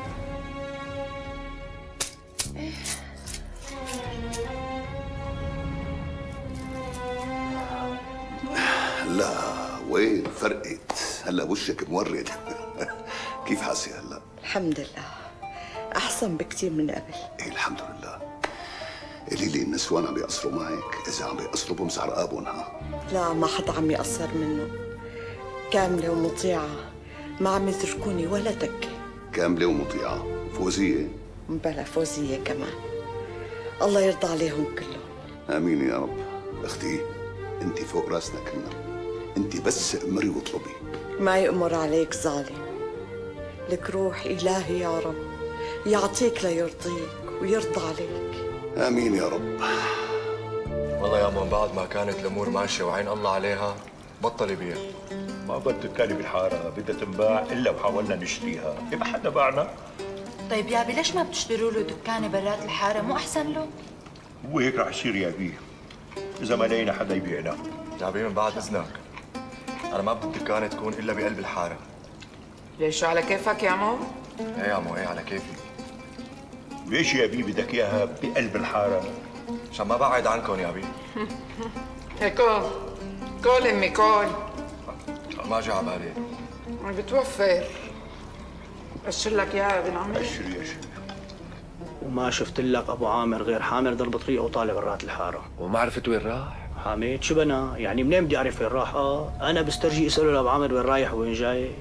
لا وين فرقت؟ هلا وشك مورد. كيف حاسة هلا؟ الحمد لله أحسن بكتير من قبل. ايه الحمد لله. قولي لي النسوان عم يقصروا معك؟ إذا عم يقصروا بمسع رقابهم ها؟ لا ما حدا عم يقصر منه، كاملة ومطيعة، ما عم يتركوني ولا تكة. كاملة ومطيعة. فوزية؟ بلا فوزية كمان. الله يرضى عليهم كلهم. آمين يا رب. أختي أنت فوق راسنا كلنا، أنت بس امري واطلبي. ما يأمر عليك ظالم، لك روح إلهي يا رب يعطيك ليرضيك ويرضى عليك. آمين يا رب. والله يا من بعد ما كانت الأمور ماشية وعين الله عليها بطل يبيع. ما بدها دكانة بالحارة بدها تنباع إلا وحاولنا نشتريها، ما حدا باعنا. طيب يابي ليش ما بتشتروا له دكانة برات الحارة؟ مو أحسن له؟ هو هيك رح يصير يا بيه إذا ما لقينا حدا يبيعنا. يا بيه من بعد إذنك أنا ما بدي الدكانة تكون إلا بقلب الحارة. ليش شو على كيفك يا مو؟ إيه يا مو إيه على كيفي. ليش يا بيه بدك إياها بقلب الحارة؟ عشان ما بعد عنكم يا بيه. هي كول كول امي كول. ما جا على بالي. ما بتوفر. اشر لك اياها يا ابن عمي. اشري اشري. وما شفت لك ابو عامر غير حامر ضرب طريقه وطالع برات الحاره. وما عرفت وين راح؟ حامد شو بنا؟ يعني منين بدي اعرف وين راح؟ اه انا بسترجي اساله لابو عامر وين رايح وين جاي.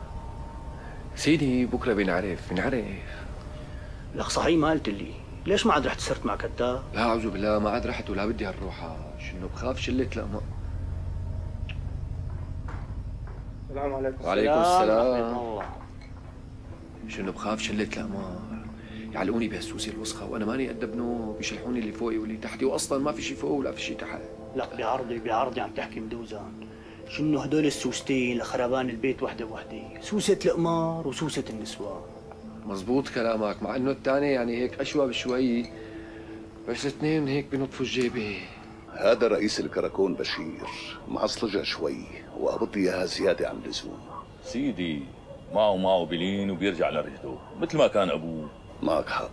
سيدي بكره بنعرف بنعرف. لك صحيح ما قلت لي، ليش ما عاد رحت صرت مع كتاب؟ لا اعوذ بالله ما عاد رحت ولا بدي هالروحه، شنو بخاف شله لقمه. السلام عليكم. وعليكم السلام. شنو بخاف شله لقمه. يعلقوني بهالسوسه الوسخه وانا ماني قد ابنه، بيشلحوني اللي فوقي واللي تحتي، واصلا ما في شيء فوق ولا في شيء تحت. لك بعرضي بعرضي عم تحكي مدوزان. شنو هدول السوستين لخربان البيت وحده بوحده، سوسه القمار وسوسه النسوان. مزبوط كلامك، مع انه الثاني يعني هيك اشوى بشوي، بس اثنين هيك بنطفوا الجيبه. هذا رئيس الكراكون بشير معصلجة شوي وقبض اياها زياده عن اللزوم. سيدي معه معه بلين وبيرجع لرجله مثل ما كان ابوه. معك حق.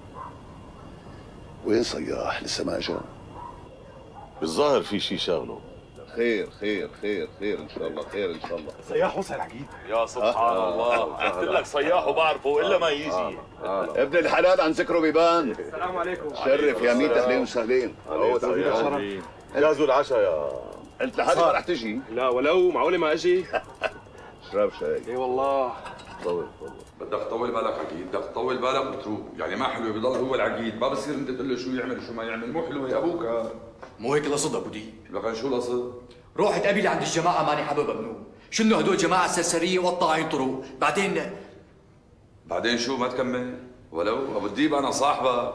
وين صياح لسه ما اجا؟ بالظاهر في شيء شاغله. خير خير خير خير ان شاء الله خير ان شاء الله. صياح وصل عقيد. يا سبحان الله قلت لك صياح وبعرفه الا ما يجي. آه. آه. ابن الحلال عن ذكره بيبان. السلام عليكم. شرف يا ميت اهلين وسهلين. جازوا العشاء يا انت لحد ما رح تجي؟ لا ولو معقوله ما اجي؟ اشرب شاي. اي والله. طول طول. بدك تطول بالك عقيد، بدك تطول بالك وتروق، يعني ما حلو بضل هو العقيد، ما بصير انت تقول له شو يعمل شو ما يعمل، مو حلو يا ابوك. مو هيك القصد ابو دي. لكن شو القصد؟ روحت قبلي عند الجماعه ماني حابب ابنوه، شنو هدول جماعه سرسريه وقطاعين طرق، بعدين بعدين شو ما تكمل؟ ولو ابو الديب انا صاحبك.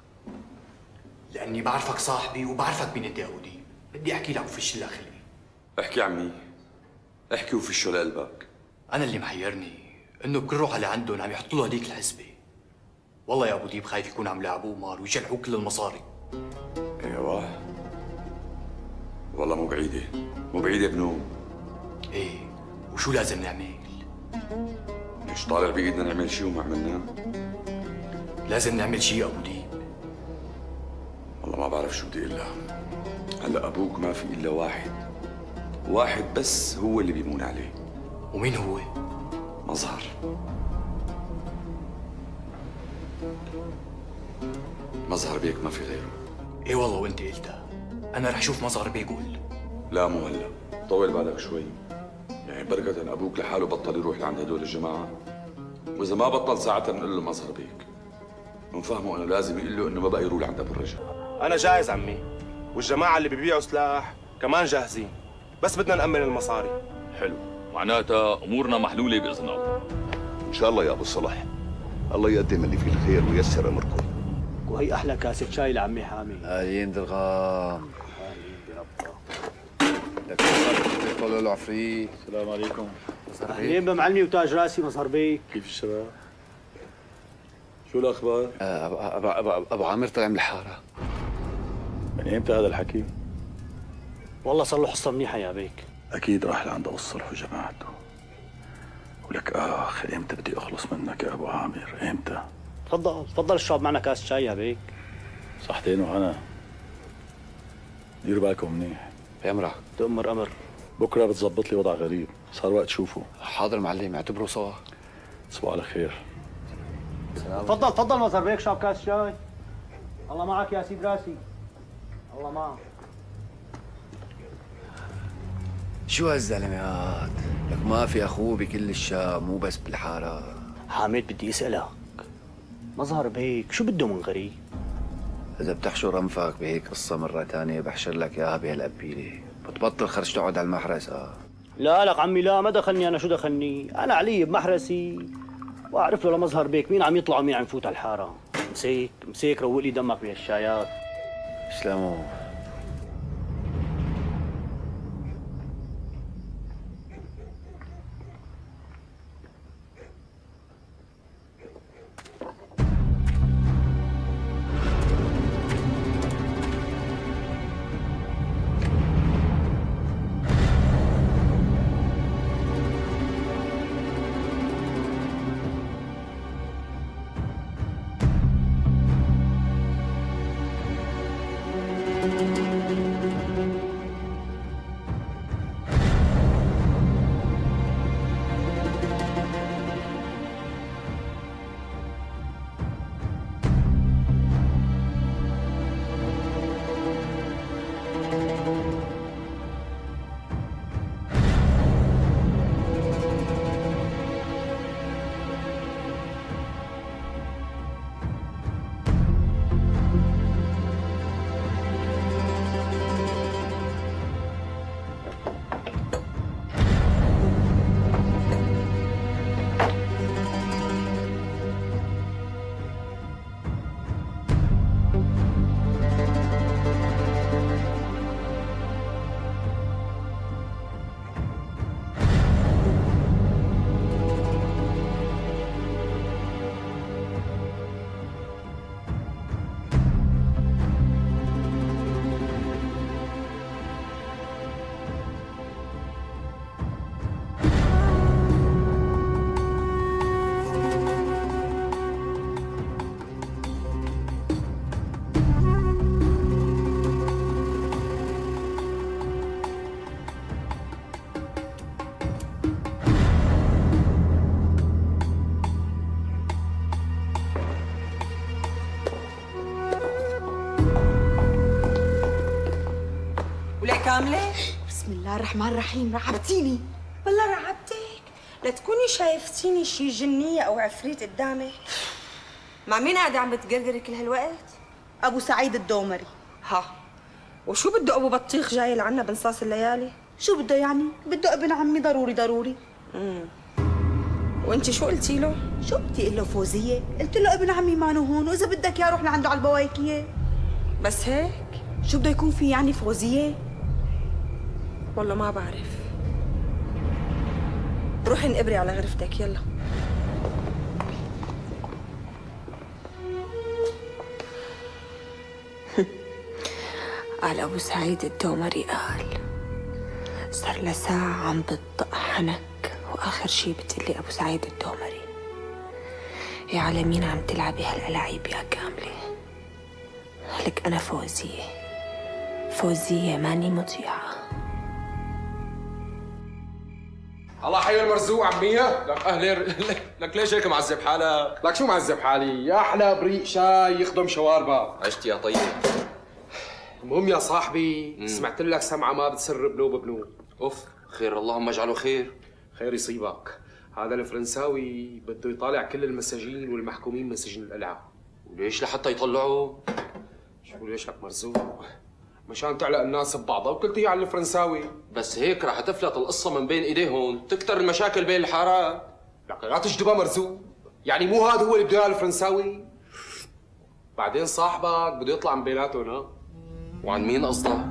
لاني بعرفك صاحبي وبعرفك مين انت يا ابو ديب، بدي احكي لك وفش لك خلقي. احكي عمي، احكي وفشه لقلبك. انا اللي محيرني انه بكل روح على عندهم عم يحطوا له هديك الحسبه. والله يا ابو ديب خايف يكون عم لعبوه مال ويجلعوه كل المصاري. ايوه والله مو بعيده، مو بعيده ابنو. ايه وشو لازم نعمل؟ مش طالع بايدنا نعمل شيء وما عملناه؟ لازم نعمل شيء يا ابو ديب. والله ما بعرف شو بدي اقول لها. هلا ابوك ما في الا واحد، واحد بس هو اللي بيمون عليه. ومين هو؟ مظهر. مظهر بيك ما في غيره. ايه والله وانت قلتها، انا رح شوف مظهر بيك قول. لا مو هلا، طول بالك شوي. يعني بركة ابوك لحاله بطل يروح لعند هدول الجماعه، واذا ما بطل ساعتها بنقول له مظهر بيك، ونفهمه انه لازم يقول له انه ما بقى يروح لعند ابو الرجل. انا جاهز عمي، والجماعه اللي بيبيعوا سلاح كمان جاهزين، بس بدنا نأمن المصاري. حلو، معناتها امورنا محلوله باذن الله. ان شاء الله يا ابو صلح. الله يقدم اللي فيه الخير وييسر امركم. وهي احلى كاسه شاي لعمي حامي. اهلين درغام. لك يقولوا له عفريت. السلام عليكم. اهلين بمعلمي وتاج راسي مظهر بيك. كيف الشباب؟ شو الاخبار؟ أبو, أبو, أبو, ابو عامر طلع من الحاره. من امتى هذا الحكي؟ والله صار له حصه منيحه يا بيك. اكيد راح لعند ابو الصلح وجماعته. ولك اخ امتى بدي اخلص منك يا ابو عامر؟ امتى؟ تفضل تفضل اشرب معنا كاس شاي يا بيك. صحتين وهنا. ديروا بالكم منيح. بأمرك. تأمر أمر. بكره بتظبط لي وضع غريب، صار وقت تشوفه. حاضر معلم، اعتبره سوا. تصبحوا على خير. تفضل تفضل مظهر بيك اشرب كاس شاي. الله معك يا سيد راسي. الله معك. شو هالزلمات؟ لك ما في اخوه بكل الشام مو بس بالحاره. حامد بدي اسالك، مظهر بيك شو بده من غريب؟ اذا بتحشر انفك بهيك قصه مره ثانيه بحشر لك اياها بهالقبيله، بتبطل خرج تقعد على المحرس. اه لا لك عمي لا، ما دخلني انا، شو دخلني؟ انا علي بمحرسي واعرف له لمظهر بيك مين عم يطلع ومين عم يفوت على الحاره. مسيك مسيك روق لي دمك بهالشايات. اسلموا. كاملة؟ بسم الله الرحمن الرحيم. رعبتيني والله رعبتك، لا تكوني شايفتيني شي جنية أو عفريت قدامك. مع مين قاعدة عم بتقرقري كل هالوقت؟ أبو سعيد الدومري. ها، وشو بده أبو بطيخ جاي لعنا بنصاص الليالي؟ شو بده يعني؟ بده ابن عمي ضروري ضروري. امم وانت شو قلتي له؟ شو بدي اقول له فوزية؟ قلت له ابن عمي مانو هون، وإذا بدك يا روح لعنده على البوايكية. بس هيك؟ شو بده يكون في يعني فوزية؟ والله ما بعرف. روحي انقبري على غرفتك يلا. قال أبو سعيد الدومري قال صار له ساعة عم بتطق حنك، وآخر شي بتقلي أبو سعيد الدومري يا على مين عم تلعبي هالألاعيب يا كاملة؟ لك أنا فوزية، فوزية ماني مطيعة. الله حي المرزوق عمية. لك اهلي لك ليش هيك معذب حالك؟ لك شو معذب حالي؟ يا احلى بريق شاي يخدم شواربا. عشت يا طيب. المهم يا صاحبي مم. سمعت لك سمعة ما بتسر بنوب بنوب. اوف خير اللهم اجعله خير. خير يصيبك. هذا الفرنساوي بده يطالع كل المساجين والمحكومين من سجن القلعة. وليش لحتى يطلعوا؟ شو ليش لك مرزوق؟ مشان تعلق الناس ببعضها وقلت هي على الفرنساوي. بس هيك رح تفلت القصة من بين ايديهم، تكتر المشاكل بين الحارات. لك لا تجدبها مرزوق، يعني مو هذا هو اللي بده اياه الفرنساوي؟ بعدين صاحبك بده يطلع من بيناتهم ها؟ وعن مين قصدك؟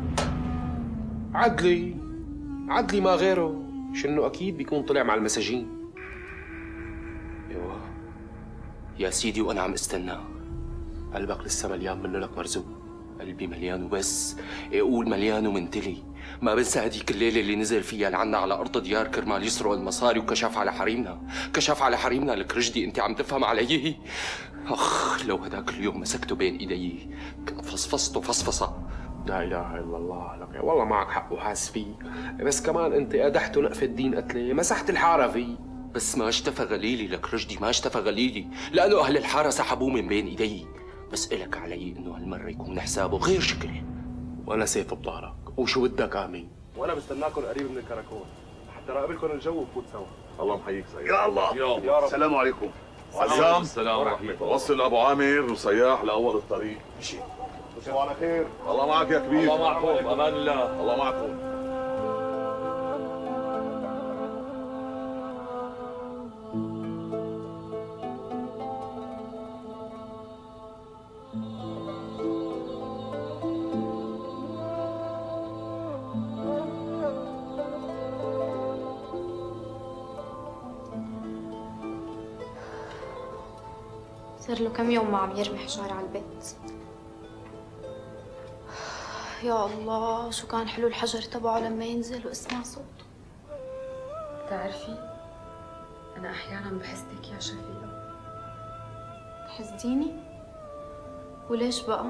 عدلي عدلي ما غيره، شنو اكيد بيكون طلع مع المساجين. ايوه يا سيدي وانا عم استناك. قلبك لسه مليان منه لك مرزوق؟ قلبي مليان وبس، يقول مليان ومنتلي. ما بنسى هديك الليلة اللي نزل فيها لعنا على أرض ديار كرمال يسرق المصاري وكشف على حريمنا، كشف على حريمنا. لك رشدي أنت عم تفهم علي؟ أخ لو هداك اليوم مسكته بين إيدي كنت فصفصته فصفصة. لا إله إلا الله. لك والله معك حق وحاس فيه، بس كمان أنت قدحت نقف الدين قتلي، مسحت الحارة فيه. بس ما اشتفى غليلي لك رشدي، ما اشتفى غليلي، لأنه أهل الحارة سحبوه من بين إيدي. بس إلك علي إنه هالمرة يكون حسابه غير شكل. وأنا سيف بظهرك، وشو بدك آمين؟ وانا بستناكم قريب من الكراكون حتى راقبلكم الجو ونفوت سوا. الله محييك سيد. يا الله يا رب. السلام عليكم. عزام السلام ورحمة الله. وصل ابو عامر وصياح لاول الطريق. مشي. تصبحوا على خير. الله معك يا كبير. الله معكم، امان الله. الله معكم. صار له كم يوم ما عم يرمي حجار على البيت. يا الله شو كان حلو الحجر تبعه لما ينزل واسمع صوته. بتعرفي أنا أحياناً بحسدك يا شفيقة. تحسديني؟ وليش بقى؟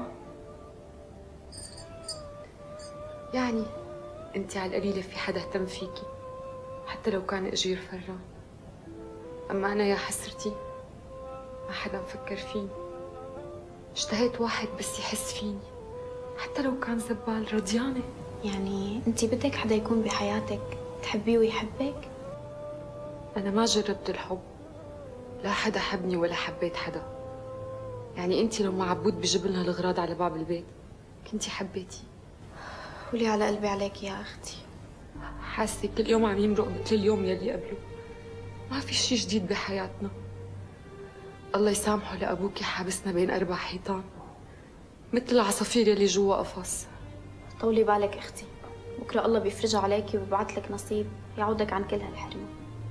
يعني أنت على القليلة في حدا اهتم فيكي حتى لو كان أجير فران، أما أنا يا حسرتي ما حدا مفكر فيني. اشتهيت واحد بس يحس فيني حتى لو كان زبال رضيانة. يعني انت بدك حدا يكون بحياتك تحبيه ويحبك؟ أنا ما جربت الحب، لا حدا حبني ولا حبيت حدا. يعني انت لو مع عبود بجيب لنا الأغراض على باب البيت كنتي حبيتي. ولي على قلبي عليك يا أختي. حاسة كل يوم عم يمرق مثل اليوم يلي قبله، ما في شي جديد بحياتنا. الله يسامحه لأبوكي حابسنا بين أربع حيطان مثل العصافير يلي جوا قفص. طولي بالك اختي، بكره الله بيفرجها عليكي وبيبعث لك نصيب يعوضك عن كل هالحرمه.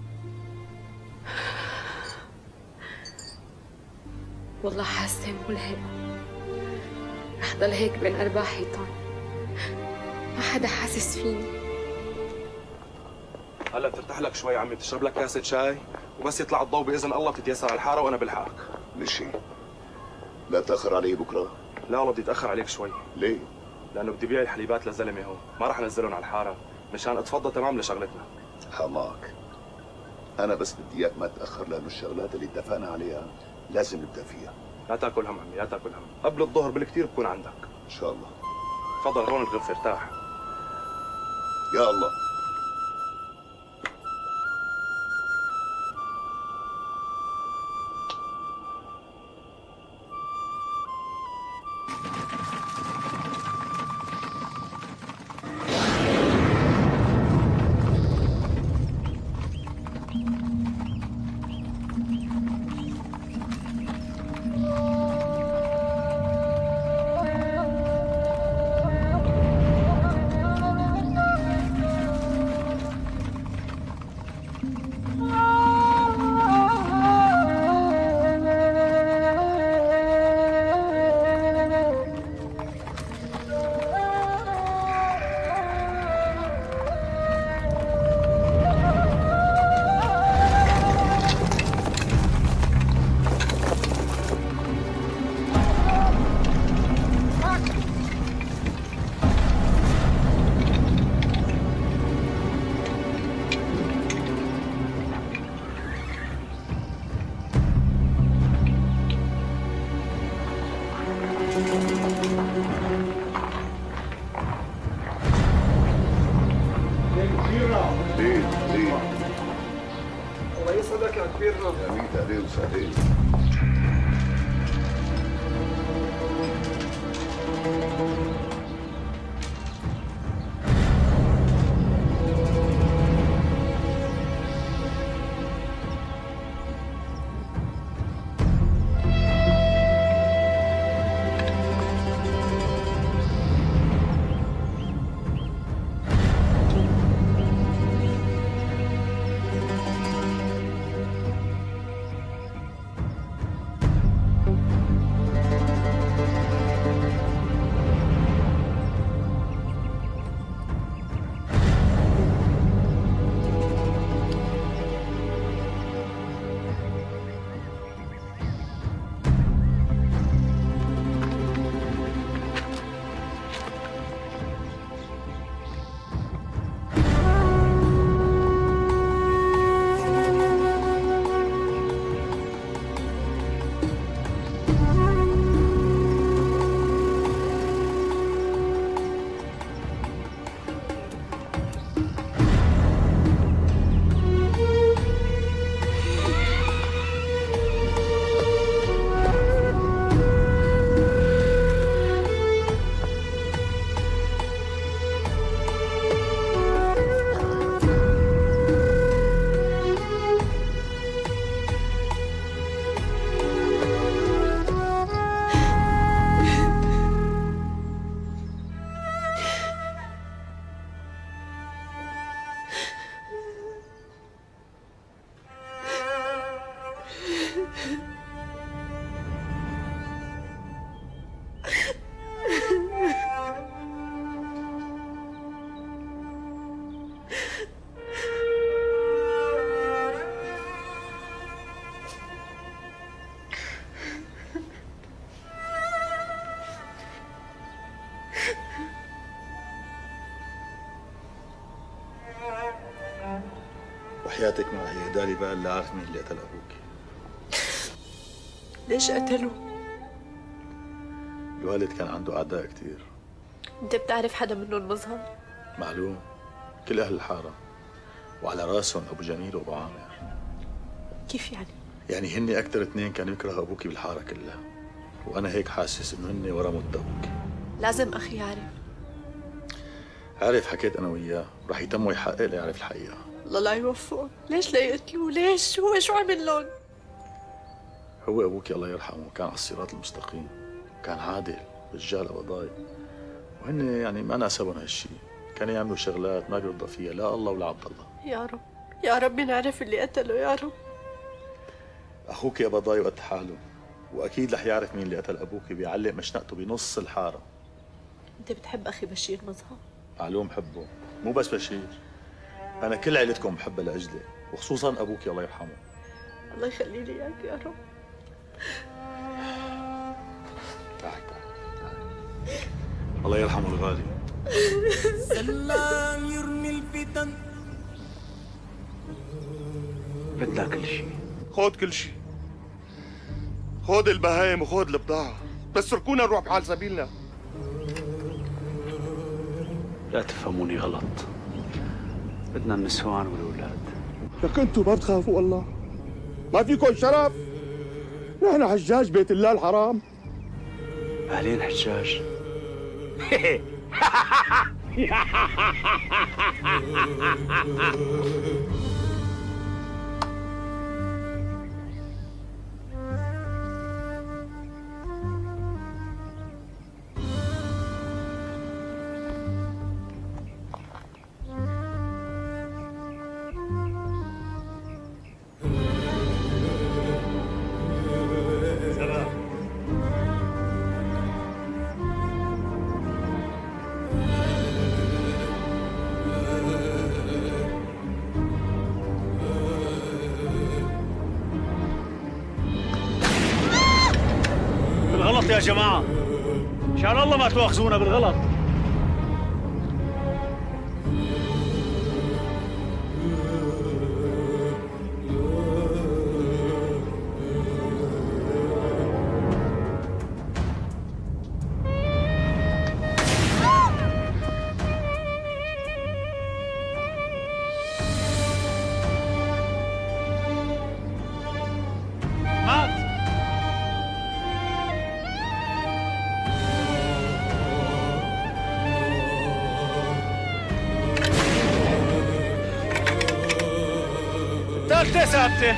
والله حاسه ملهمه، رح ضل هيك بين أربع حيطان ما حدا حاسس فيني. هلا بترتاح لك شوي عمي، بتشرب لك كاسة شاي وبس يطلع الضوء باذن الله بتتيسر على الحاره وانا بلحقك. مشي. لا تاخر علي بكره. لا والله بدي اتاخر عليك شوي. ليه؟ لانه بدي بيع الحليبات للزلمه هون، ما رح انزلهم على الحاره مشان اتفضى تمام لشغلتنا. حماك. انا بس بدي اياك ما تاخر لانه الشغلات اللي اتفقنا عليها لازم نبدا فيها. لا تاكل هم عمي، لا تاكل هم، قبل الظهر بالكثير بكون عندك. ان شاء الله. تفضل هون الغرفه ارتاح. يا الله. وحياتك ما هيهدالي بقى اللي عارف مين اللي قتل ابوك. ليش قتلوا؟ الوالد كان عنده اعداء كثير. انت بتعرف حدا منهم مظهر؟ معلوم، كل اهل الحاره وعلى راسهم ابو جميل وابو عامر. كيف يعني؟ يعني هن اكثر اثنين كانوا يكرهوا ابوكي بالحاره كلها، وانا هيك حاسس انه هن ورا موت ابوك. لازم اخي يعرف. عارف، حكيت انا وياه رح يتم يحقق لي يعرف الحقيقه. الله لا يوفقه. ليش لا يقتلوه؟ ليش؟ هو شو عمل لهم؟ هو ابوكي الله يرحمه كان على الصراط المستقيم، كان عادل رجال وضاي، وهن يعني ما ناسبهم هالشيء، كانوا يعملوا شغلات ما بيرضى فيها لا الله ولا عبد الله. يا رب يا رب نعرف اللي قتله يا رب. اخوك ابا ضاي وقت حاله، واكيد رح يعرف مين اللي قتل ابوك، بيعلق مشنقته بنص الحاره. انت بتحب اخي بشير مظهر؟ معلوم حبه، مو بس بشير، انا كل عيلتكم بحبها لاجلي، وخصوصا ابوك الله يرحمه. الله يخلي لي اياك يا رب. تعال تعال الله يرحمه الغالي. سلام يرمي الفتن. بدنا كل شيء. خود كل شيء، خود البهايم وخود البضاعة، بس تركونا نروح بحال سبيلنا. لا تفهموني غلط، بدنا النسوان والأولاد. لك انتوا ما بتخافوا والله؟ ما فيكم شرف؟ نحن حجاج بيت الله الحرام. أهلين حجاج. بالغلط يا جماعة، مشان الله ما تواخذونا بالغلط. ثالثة ثابتة.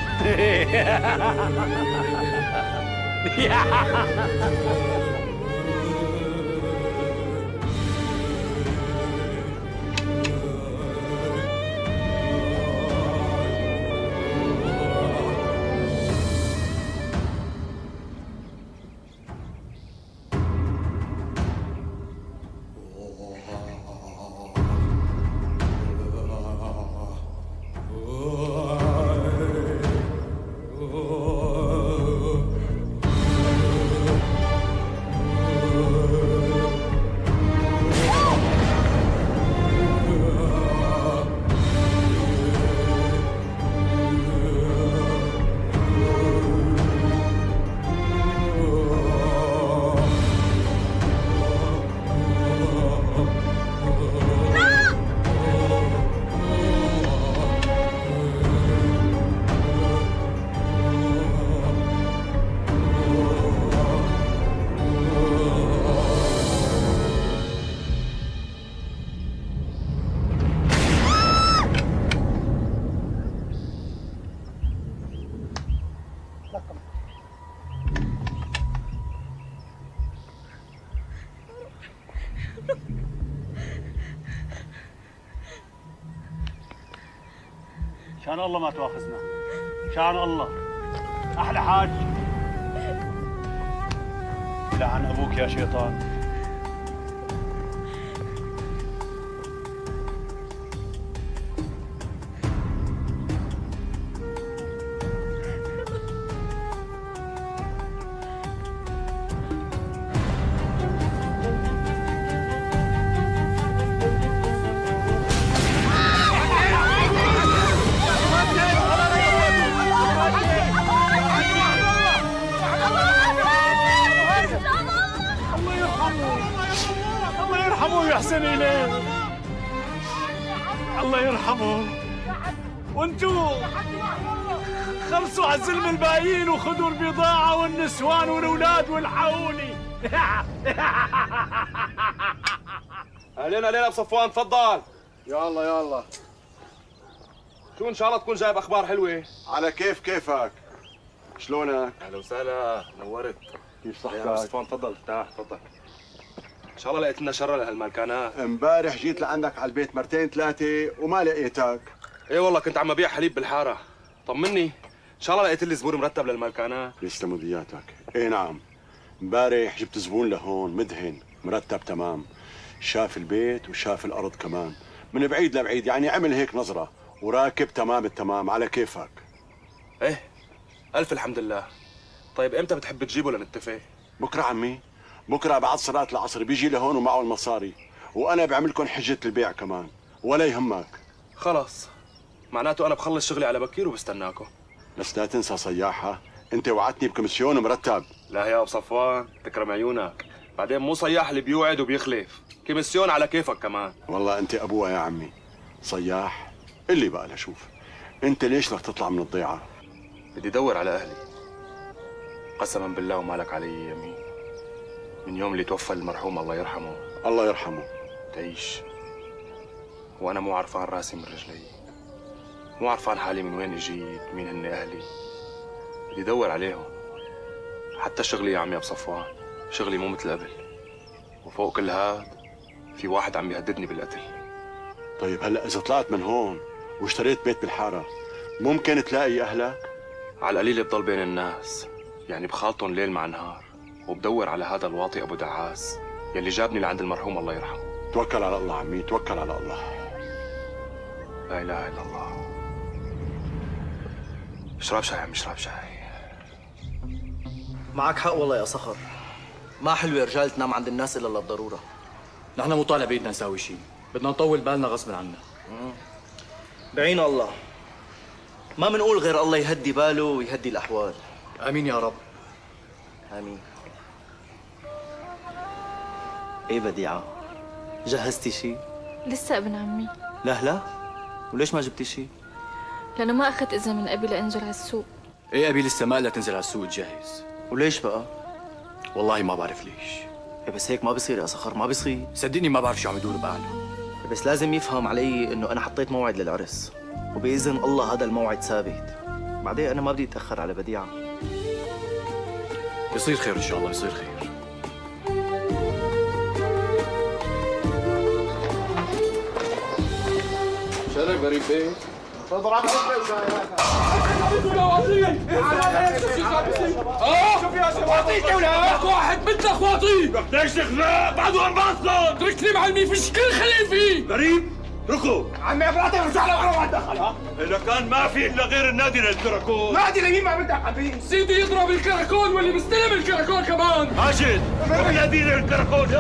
شان الله ما تواخذنا، شان الله. احلى حاج. لعن ابوك يا شيطان. أحسن إليه. الله يرحمه. وانتو خلصوا على الزلم الباقيين وخذوا البضاعة والنسوان والأولاد والحقوني. أهلين أهلين أبو صفوان، تفضل. يلا يلا. شو إن شاء الله تكون جايب أخبار حلوة؟ على كيف كيفك؟ شلونك؟ أهلا وسهلا، نورت. كيف يا أبو صحتك؟ صفوان تفضل ارتاح تفضل. إن شاء الله لقيت لنا شرة لهالملكانات. امبارح جيت لعندك على البيت مرتين ثلاثة وما لقيتك. إيه والله كنت عم أبيع حليب بالحارة. طمني، إن شاء الله لقيت لي زبون مرتب للملكانات. يسلموا دياتك. إيه نعم. امبارح جبت زبون لهون مدهن مرتب تمام. شاف البيت وشاف الأرض كمان. من بعيد لبعيد يعني عمل هيك نظرة وراكب تمام التمام على كيفك. إيه ألف الحمد لله. طيب إمتى بتحب تجيبه لنتفق؟ بكرة عمي. بكرة بعد صلاة العصر بيجي لهون ومعه المصاري. وأنا بعملكم حجة البيع كمان. ولا يهمك. خلاص. معناته أنا بخلص شغلي على بكير وبستناكم. بس لا تنسى صياحة، أنت وعدتني بكمسيون مرتب. لا يا أبو صفوان، تكرم عيونك. بعدين مو صياح اللي بيوعد وبيخلف. كمسيون على كيفك كمان. والله أنت أبوها يا عمي. صياح اللي بقى لشوف. أنت ليش بدك تطلع من الضيعة؟ بدي أدور على أهلي. قسما بالله وما لك علي يمين. من يوم اللي توفى المرحوم الله يرحمه. الله يرحمه. تعيش. وأنا مو عرفان راسي من رجلي. مو عرفان حالي من وين اجيت، مين هن أهلي. بدي أدور عليهم. حتى شغلي يا عمي أبو صفوان، شغلي مو مثل قبل. وفوق كل هاد في واحد عم يهددني بالقتل. طيب هلا إذا طلعت من هون واشتريت بيت بالحارة ممكن تلاقي أهلك؟ على القليل بضل بين الناس، يعني بخالطن ليل مع نهار، وبدور على هذا الواطي أبو دعاس يلي جابني لعند المرحوم الله يرحمه. توكل على الله عمي، توكل على الله. لا إله إلا الله. اشرب شاي عم اشرب شاي. معك حق والله يا صخر. ما حلو يا رجال تنام عند الناس الا للضروره. نحن مو طالع بايدنا نساوي شيء، بدنا نطول بالنا غصب عنا. بعين الله. ما منقول غير الله يهدي باله ويهدي الاحوال. امين يا رب. امين. ايه بديعه، جهزتي شيء؟ لسه ابن عمي. لا لا، وليش ما جبتي شيء؟ لأنه ما أخذت إذن من أبي لأنزل على السوق. ايه ابي لسه ما قلت تنزل على السوق تجهز. وليش بقى؟ والله ما بعرف ليش. إيه بس هيك ما بصير يا صخر، ما بصير. صدقني ما بعرف شو عم يدور بباله. بس لازم يفهم علي انه انا حطيت موعد للعرس، وبإذن الله هذا الموعد ثابت. بعدين انا ما بدي اتأخر على بديعة. يصير خير ان شاء الله، يصير خير. شرف غريب بيه. تفضل عم شوف يا شباب، واطيك يا ولاد، واحد مثلك واطي. بدكش تخلق بعده انبسط. اتركني معلمي فيش كل خليفي. غريب اتركوا. عمي افراطي ارجع له وانا ما اتدخل. ها اذا كان ما في الا غير النادي للكراكون. نادي لمين ما بدك حبيبي؟ سيدي يضرب الكراكون واللي مستلم الكراكون كمان. ماجد روح نادي للكراكون.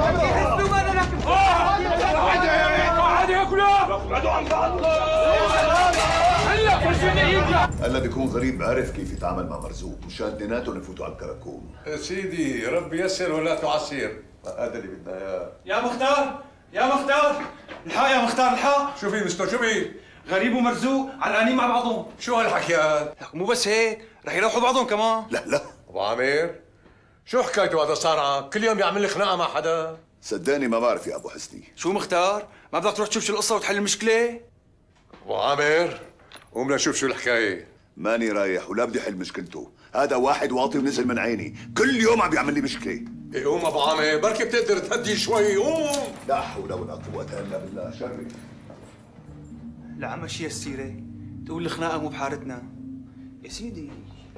واحد ياكله. بعده عم بعض. هلا فرجيني ايدك. هلا بيكون غريب عرف كيف يتعامل مع مرزوق مشان اثنيناتهم يفوتوا على الكراكون. سيدي ربي يسر ولا تعسر. هذا اللي بدنا اياه. يا مختار، يا مختار، الحق يا مختار الحق. شو في مستر، شو في؟ غريب ومرزوق علقانين مع بعضهم. شو هالحكيات؟ لك مو بس هيك، رح يروحوا بعضهم كمان. لا لا ابو عامر شو حكايته هذا صار كل يوم يعمل لي خناقه مع حدا؟ صدقني ما بعرف يا ابو حسني. شو مختار؟ ما بدك تروح تشوف شو القصه وتحل المشكله؟ ابو عامر قوم لنشوف شو الحكايه. ماني رايح ولا بدي حل مشكلته، هذا واحد واطي ونزل من عيني، كل يوم عم بيعمل لي مشكله. ايه قوم ابو عامر، بركي بتقدر تهدي شوي، قوم. لا حول ولا قوه الا بالله. شرف لا عم شي السيره، تقول الخناقه مو بحارتنا. يا سيدي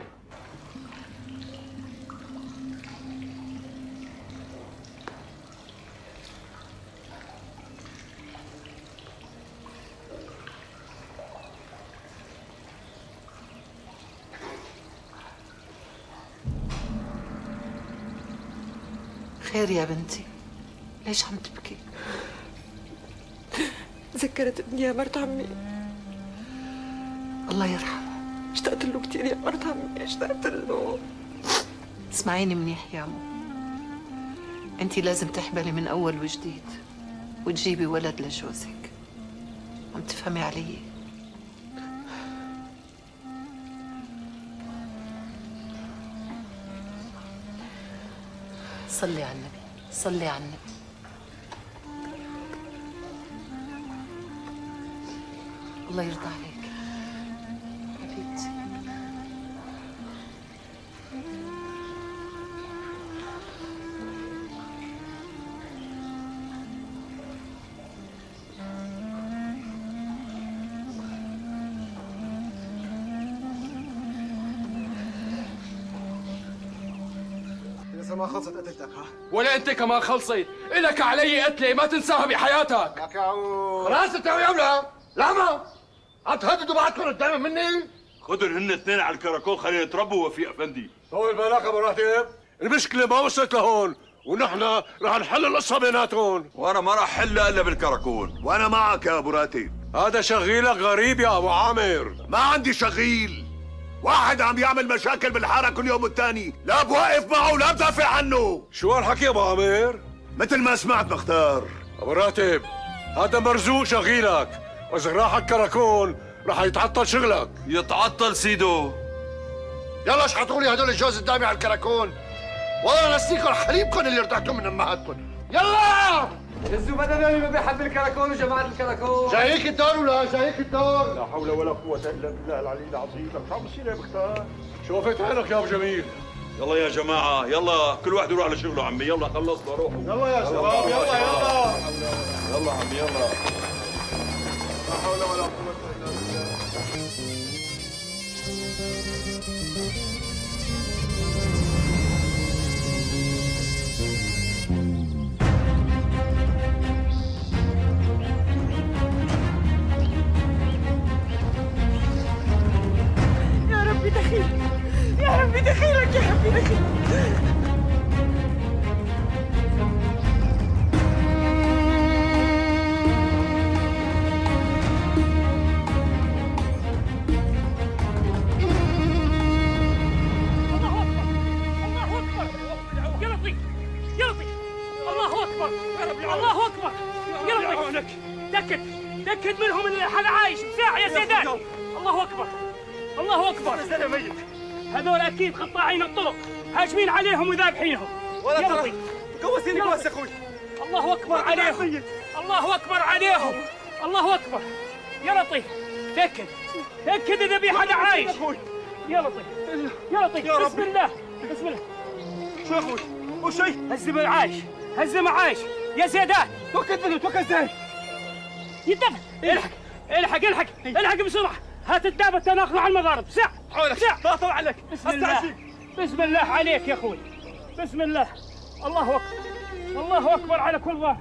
خير يا بنتي، ليش عم تبكي؟ تذكرت ابني يا مرت عمي. الله يرحمه. اشتقت له كثير يا مرت عمي، اشتقت له. اسمعيني منيح يا عمو، انت لازم تحبلي من اول وجديد. وتجيبي ولد لجوزك. عم تفهمي علي؟ صلي على النبي، صلي على النبي. الله يرضى عليك حبيبتي. لسه ما خلصت قتلتك ها؟ ولا انت كمان خلصت، الك علي قتله ما تنساها بحياتك. لك يا عمو خلاص انت يا ولد، لما عم تهددوا بعضكم قدام مني؟ خدن هن اثنين على الكراكون خلينا يتربوا وفيق افندي. طول بالك ابو راتب، المشكله ما وصلت لهون ونحن رح نحل القصه بيناتهم. وانا ما رح حلها الا بالكراكون. وانا معك يا ابو راتب. هذا شغيلك غريب يا ابو عامر. ما عندي شغيل، واحد عم يعمل مشاكل بالحاره كل يوم والتاني، لا بوقف معه ولا بدافع عنه. شو هالحكي يا ابو عامر؟ مثل ما سمعت مختار. ابو راتب، هذا مرزوق شغيلك، واذا راح الكراكون رح يتعطل شغلك. يتعطل سيدو. يلا اشحطوا لي هدول الجوز قدامي على الكراكون، والله نسيكم حليبكم اللي رضعتوه من امهاتكم. يلا دزوا بدنا اللي ما بيحب الكراكون وجماعه الكراكون. جايك الدور ولا جايك الدور؟ لا حول ولا قوة الا بالله العلي العظيم. لك شو عم بصير يا مختار؟ شوفت عينك يا ابو جميل. يلا يا جماعه، يلا كل واحد يروح لشغله عمي. يلا خلصنا روحوا. يلا يا شباب، يلا يلا يلا عمي يلا. لا حول ولا قوة الا بالله. يا ربي دخيلك، يا ربي دخيلك، يا ربي دخيلك. الله اكبر يا ربي. تاكد تاكد منهم ان حدا عايش بساعه يا سيدان. الله اكبر الله اكبر. انا ميت. هذول اكيد قطاعين الطرق، هاجمين عليهم وذابحينهم. ولا ترى قوسيني قوس يا اخوي. الله اكبر عليهم، الله اكبر عليهم، الله اكبر. يا لطيف تاكد تاكد اذا في حدا عايش. يا لطيف يا لطيف. بسم الله بسم الله. شو يا اخوي؟ وش شيء؟ هزم العايش هزم عايش يا زيدان. توكد منه توكد ازاي؟ يدفع. الحق الحق الحق الحق بسرعه. هات الدابه ناخذه على المضارب. سع حولك سع. لا طلع عليك. بسم الله بسم الله عليك يا اخوي. بسم الله. الله اكبر الله اكبر على كل ظهر.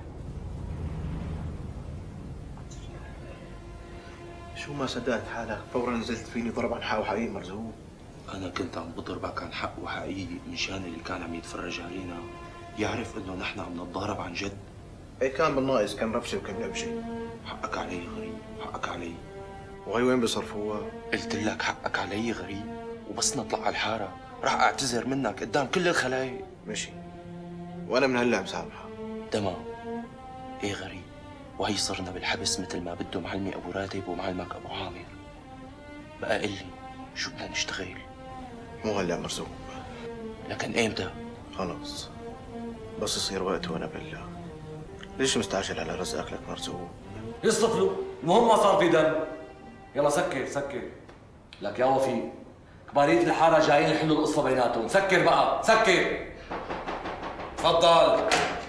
شو ما صدقت حالك فورا نزلت فيني ضرب عن حق وحقيقي مرزوق. انا كنت عم بضربك عن حق وحقيقي مشان اللي كان عم يتفرج علينا يعرف انه نحن عم نتضارب عن جد. ايه كان بالناقص كان رفشه وكان لبشه. حقك علي غريب، حقك علي. وهي وين بيصرفوها؟ قلت لك حقك علي غريب، وبس نطلع على الحاره راح اعتذر منك قدام كل الخلايق. مشي وانا من هلا مسامحه. تمام. ايه غريب، وهي صرنا بالحبس مثل ما بده معلمي ابو راتب ومعلمك ابو عامر. بقى قل لي شو بدنا نشتغل؟ مو هلا مرزوق، لكن ايمتى؟ خلص بس يصير وقت وانا بالله. ليش مستعجل على رزقك لك مرزوق؟ يصطفلوا، المهم ما صار في دم. يلا سكر سكر. لك يا وفي كبارية الحارة جايين يحلوا القصة بيناتهم، سكر بقى سكر. تفضل.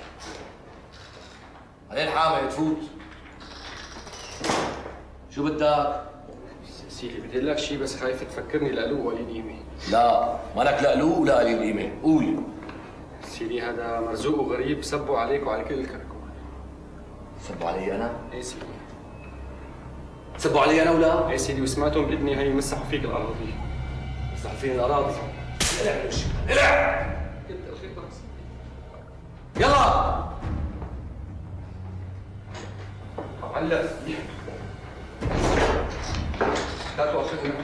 بعدين حامد تفوت. شو بدك؟ سيدي بدي لك شيء بس خايف تفكرني لقلوق قليل قيمة. لا مالك لقلوق ولا قليل قيمة، قول. سيدي هذا مرزوق وغريب سبوا عليك وعلى كل الكركون. سبوا علي أنا؟ ايه سيدي. سبوا علي أنا ولا؟ ايه سيدي وسمعتهم بإذني هي مسحوا فيك الأراضي. مسحوا فيك الأراضي؟ الع وشك، الع! يلا! علق. لا تؤاخذنا.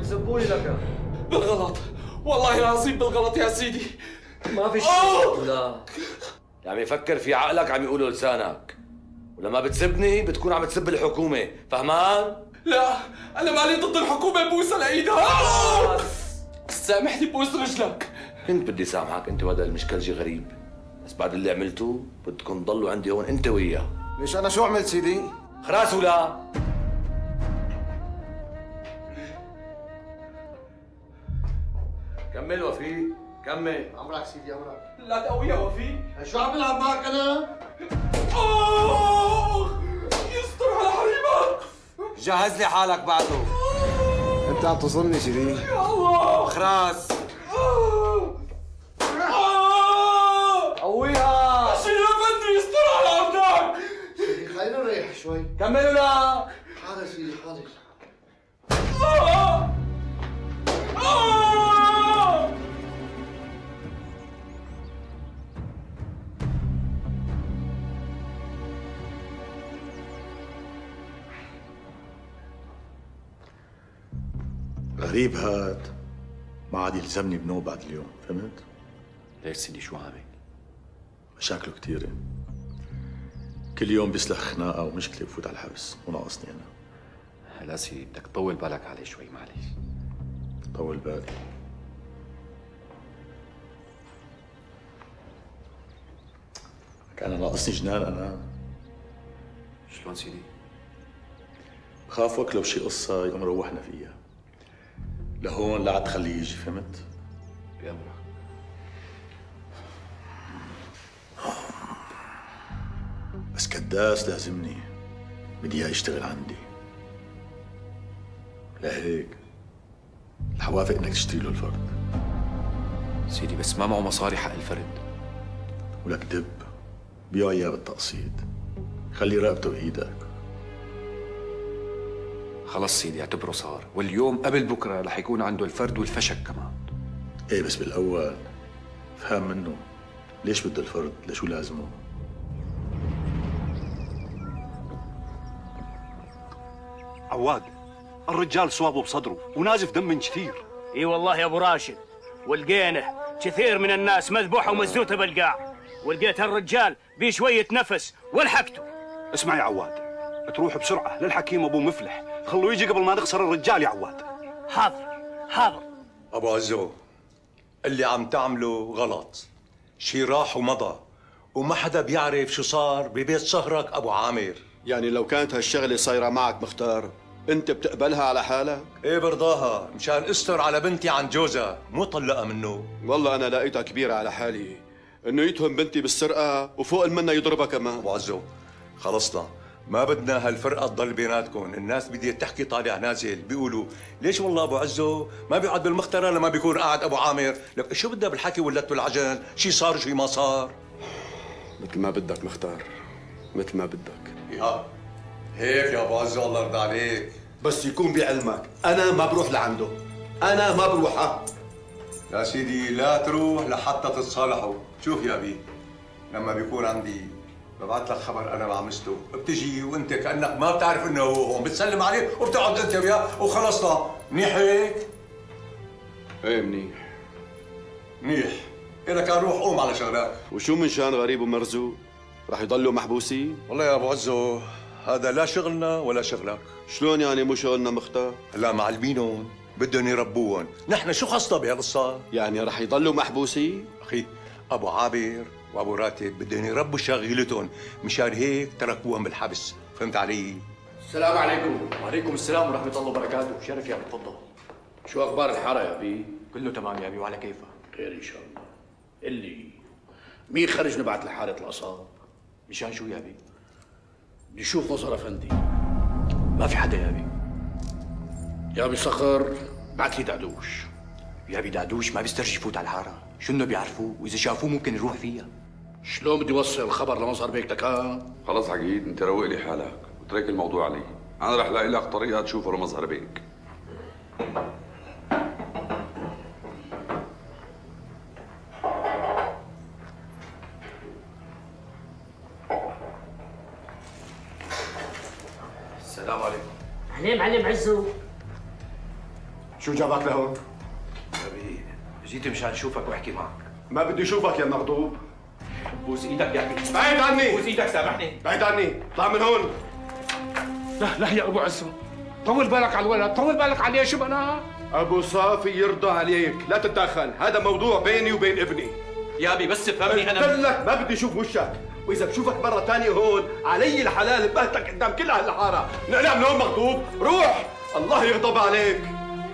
بتسبوني لك. بالغلط، والله العظيم بالغلط يا سيدي. ما في شيء. لا عم يفكر في عقلك، عم يقوله لسانك. ولما بتسبني بتكون عم تسب الحكومة، فهمان؟ لا، أنا مالي ضد الحكومة بوسها لإيدها. سامحني بوس رجلك. كنت بدي سامحك أنت وهذا المشكلجي غريب، بس بعد اللي عملته بدكم تضلوا عندي هون أنت وياه. ليش أنا شو عملت سيدي؟ خلاص ولا؟ كمل وفي، كمل. عمرك سيدي عمرك. لا تقوي يا وفي. شو عم بلعب معك أنا؟ آه يستر على حريمك. جهز لي حالك بعده. أنت عم تصلني سيدي. يا الله. خلاص. قويها. شيل يا فندي يستر على أرضك. سيدي خلينا نريح شوي. كمل ولا؟ حاضر سيدي حاضر. آه. آه. غريب هاد، ما عاد يلزمني بنوم بعد اليوم، فهمت؟ ليش سيدي شو عامل؟ مشاكله كثيرة. كل يوم بيسلخ خناقة ومشكلة بفوت على الحبس، وناقصني أنا. هلا سيدي بدك تطول بالك عليه شوي معلش. طول بالي. كان ناقصني جنان أنا. شلون سيدي؟ بخاف وقت لو شي قصة يقوم روحنا فيها. لهون لا عاد تخليه يجي، فهمت؟ بأمرك. بس كداس لازمني، بدي اياه يشتغل عندي. لهيك رح وافق انك تشتري له الفرد. سيدي بس ما معه مصاري حق الفرد. ولك دب، بيعه اياه بالتقسيط، خلي رقبته بايدك. خلص سيدي اعتبره صار، واليوم قبل بكره رح يكون عنده الفرد والفشك كمان. ايه بس بالاول فهم منه ليش بده الفرد، لشو لازمه. عواد، الرجال صوابه بصدره ونازف دم من كثير. اي والله يا ابو راشد، ولقينا كثير من الناس مذبوحه ومزوته بالقاع، ولقيت هالرجال بيه شويه نفس ولحقته. اسمع يا عواد، تروح بسرعه للحكيم ابو مفلح، خلوه يجي قبل ما نخسر الرجال يا عواد. حاضر حاضر. ابو عزو، اللي عم تعمله غلط، شي راح ومضى، وما حدا بيعرف شو صار ببيت صهرك ابو عامر. يعني لو كانت هالشغله صايره معك مختار، انت بتقبلها على حالك؟ ايه برضاها، مشان استر على بنتي عن جوزها، مو طلقها منه. والله انا لقيتها كبيره على حالي، انه يتهم بنتي بالسرقه وفوق المنة يضربها كمان. ابو عزو خلصنا، ما بدنا هالفرقه تضل بيناتكم، الناس بدها تحكي طالع نازل، بيقولوا ليش والله ابو عزو ما بيقعد بالمخترة لما بيكون قاعد ابو عامر، لك شو بدها بالحكي ولت بالعجن، شي صار شي ما صار. مثل ما بدك مختار، مثل ما بدك. يا هيك يا ابو عزو الله يرضى عليك. بس يكون بعلمك انا ما بروح لعنده، انا ما بروح. ها يا سيدي لا تروح لحتى تتصالحوا. شوف يا بي، لما بيكون عندي ببعث لك خبر انا مع مسته، بتجي وانت كانك ما بتعرف انه هو هون، بتسلم عليه وبتقعد انت وياه وخلصنا. منيح هيك؟ ايه منيح منيح. اذا كان روح قوم على شغلك. وشو من شان غريب ومرزوق؟ رح يضلوا محبوسين؟ والله يا ابو عزو هذا لا شغلنا ولا شغلك. شلون يعني مو شغلنا مختار؟ هلا معلمينهم بدهم يربوهم، نحن شو خصنا بهالقصه؟ يعني رح يضلوا محبوسين؟ اخي ابو عابر وابو راتب بدهم يربوا شغيلتهم، مشان هيك تركوهم بالحبس، فهمت علي؟ السلام عليكم. وعليكم السلام ورحمة الله وبركاته. شرف يا أبي، تفضل. شو أخبار الحارة يا أبي؟ كله تمام يا أبي، وعلى كيفك؟ خير إن شاء الله. اللي مين خرج نبعت لحارة الأصاب؟ مشان شو يا أبي؟ بدي أشوف نصر أفندي. ما في حدا يا أبي. يا أبي صخر بعت لي دعدوش. يا أبي دعدوش ما بيسترجي يفوت على الحارة، شو إنه بيعرفوه وإذا شافوه ممكن يروح فيها. شلون بدي أوصل الخبر لمظهر بيك دكان؟ خلص عقيد، أنت روق لي حالك وترك الموضوع علي، أنا رح لاقي لك طريقة تشوفه لمظهر بيك. السلام عليكم. أهلين معلم عزو. شو جابك لهون؟ أبي جيت مشان اشوفك واحكي معك. ما بدي اشوفك يا مغضوب. بوس ايدك يا ابي. بعيد عني. بوس ايدك سامحني. بعيد عني، اطلع من هون. لا لا يا ابو عزو، طول بالك على الولد، طول بالك عليه. شو انا؟ ابو صافي يرضى عليك، لا تتدخل، هذا موضوع بيني وبين ابني. يا ابي بس افهمني انا. قلت لك ما بدي اشوف وشك، واذا بشوفك مره ثانيه هون علي الحلال ببهتك قدام كل اهل الحاره. نقلع من هون مغضوب، روح، الله يغضب عليك.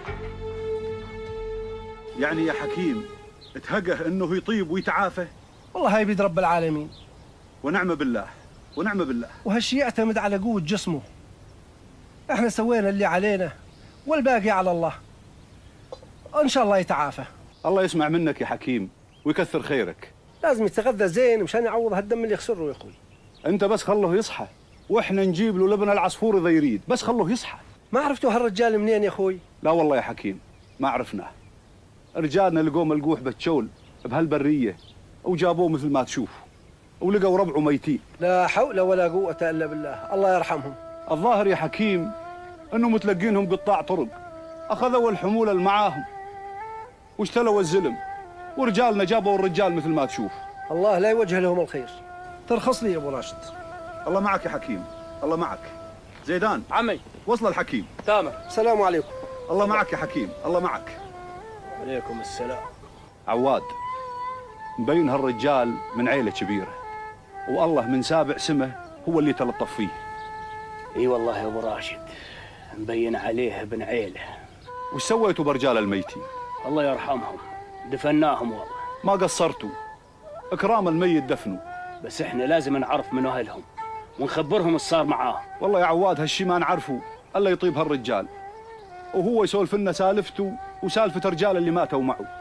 يعني يا حكيم تهقه انه يطيب ويتعافى؟ والله هاي بيد رب العالمين. ونعم بالله، ونعم بالله. وهالشيء يعتمد على قوة جسمه. احنا سوينا اللي علينا والباقي على الله. ان شاء الله يتعافى. الله يسمع منك يا حكيم ويكثر خيرك. لازم يتغذى زين مشان يعوض هالدم اللي يخسره يا اخوي. انت بس خله يصحى واحنا نجيب له لبن العصفور اذا يريد، بس خله يصحى. ما عرفتوا هالرجال منين يا اخوي؟ لا والله يا حكيم ما عرفناه. رجالنا لقوه ملقوح بتشول بهالبريه وجابوه مثل ما تشوف، ولقوا ربعه ميتين. لا حول ولا قوة الا بالله، الله يرحمهم. الظاهر يا حكيم انه متلقينهم قطاع طرق، اخذوا الحموله اللي معاهم واشتلوا الزلم، ورجالنا جابوا الرجال مثل ما تشوف. الله لا يوجه لهم الخير. ترخص لي يا ابو راشد. الله معك يا حكيم، الله معك. زيدان عمي وصل الحكيم. تامر السلام عليكم. الله معك يا حكيم، الله معك. عليكم السلام. عواد مبين هالرجال من عيله كبيره، والله من سابع سمه هو اللي تلطف فيه. اي والله يا ابو راشد مبين عليه ابن عيله. وش سويتوا برجال الميتين؟ الله يرحمهم دفناهم والله. ما قصرتوا، اكرام الميت دفنوا. بس احنا لازم نعرف من اهلهم ونخبرهم ايش صار معاهم. والله يا عواد هالشي ما نعرفه الا يطيب هالرجال، وهو يسولف لنا سالفته وسالفه رجال اللي ماتوا معه.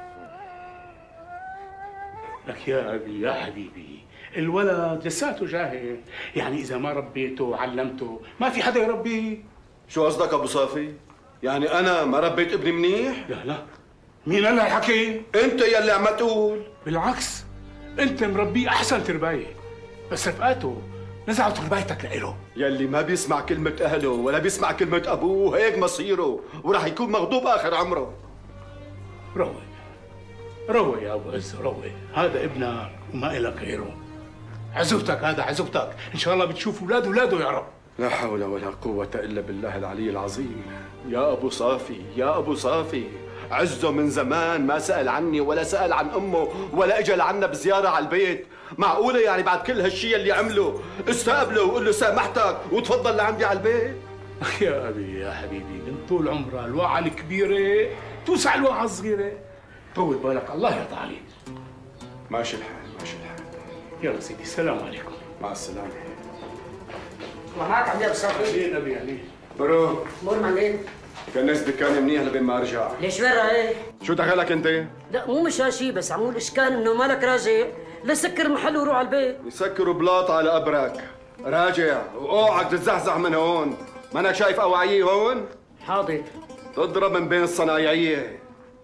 لك يا ابي يا حبيبي، الولد لساته جاهل، يعني اذا ما ربيته وعلمته ما في حدا يربيه. شو قصدك ابو صافي؟ يعني انا ما ربيت ابني منيح؟ لا لا، مين قال الحكي؟ انت يلي عم تقول. بالعكس انت مربيه احسن تربايه، بس رفقاته نزعوا تربايتك لإله. يلي ما بيسمع كلمة أهله ولا بيسمع كلمة أبوه هيك مصيره، وراح يكون مغضوب آخر عمره. روق روق يا أبو عز، روق، هذا ابنك وما إلك غيره. عزوبتك هذا عزوبتك، إن شاء الله بتشوف أولاده أولاده يا رب. لا حول ولا قوة إلا بالله العلي العظيم. يا أبو صافي يا أبو صافي، عزه من زمان ما سأل عني ولا سأل عن أمه ولا إجا لعنا بزيارة على البيت. معقولة يعني بعد كل هالشي اللي عمله استقبله وقول له سامحتك وتفضل لعندي على البيت؟ يا أبي يا حبيبي، من طول عمرها الواعة الكبيرة توسع الواعة الصغيرة. طول بالك الله يرضى عليك. ماشي الحال ماشي الحال. يلا سيدي السلام عليكم. مع السلامة. الله معك عم يا ابو صافي. أهلين أبي أهلين. برو مور معلم. كنس دكاني منيح لبين ما ارجع. ليش وين رايح؟ شو دخلك انت؟ لا مو مش هالشي، بس عمول اشكال انه مالك راجع، لسكر المحل وروح على البيت. يسكروا بلاط على قبرك، راجع واوعك تتزحزح من هون، مانك شايف اواعيه هون؟ حاضر. تضرب من بين الصنايعيه.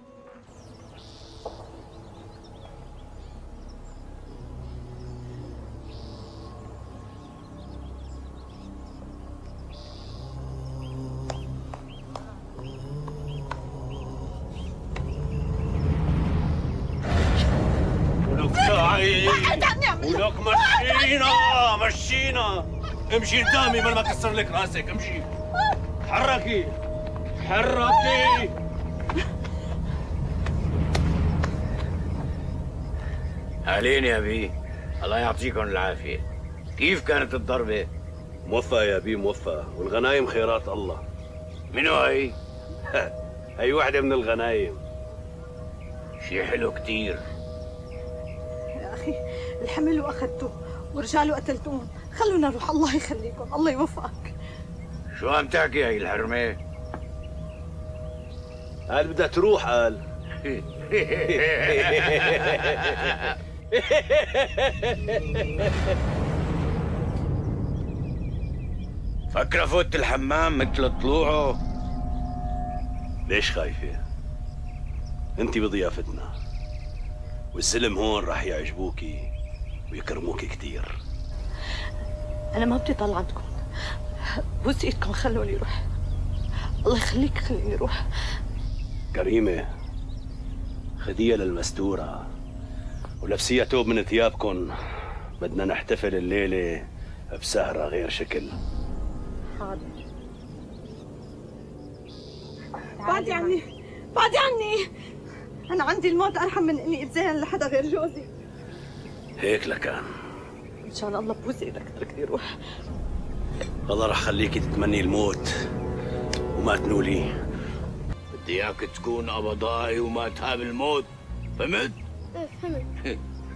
ولك مشينا مشينا، امشي قدامي بل ما كسر لك راسك، امشي. حركي حركي. اهلين يا بي، الله يعطيكم العافيه. كيف كانت الضربه؟ موفق يا بي موفق، والغنايم خيرات الله. منو هي؟ هي وحده من الغنايم. شي حلو كتير. يا اخي الحمل واخذته ورجاله قتلتوهم، خلونا نروح الله يخليكم، الله يوفقك. شو عم تحكي هي الحرمه؟ قال بدها تروح قال. فكرة فوت الحمام مثل طلوعه. ليش خايفة؟ انت بضيافتنا، والزلم هون راح يعجبوكي ويكرموكي كثير. انا ما بدي طلع عندكم، بوس ايدكم خلوني روح، الله يخليك خليني روح. كريمة، خديها للمستورة ولبسيها توب من ثيابكن. بدنا نحتفل الليلة بسهرة غير شكل. حاضر. بعدي عني، بعدي عني. أنا عندي الموت أرحم من إني أتزين لحدا غير جوزي. هيك لكان. إن شاء الله ببوس إيدك تركني روح. والله رح خليكي تتمني الموت وما تنولي. بدي اياك تكون قبضائي وما تهاب الموت، فهمت؟ ايه فهمت.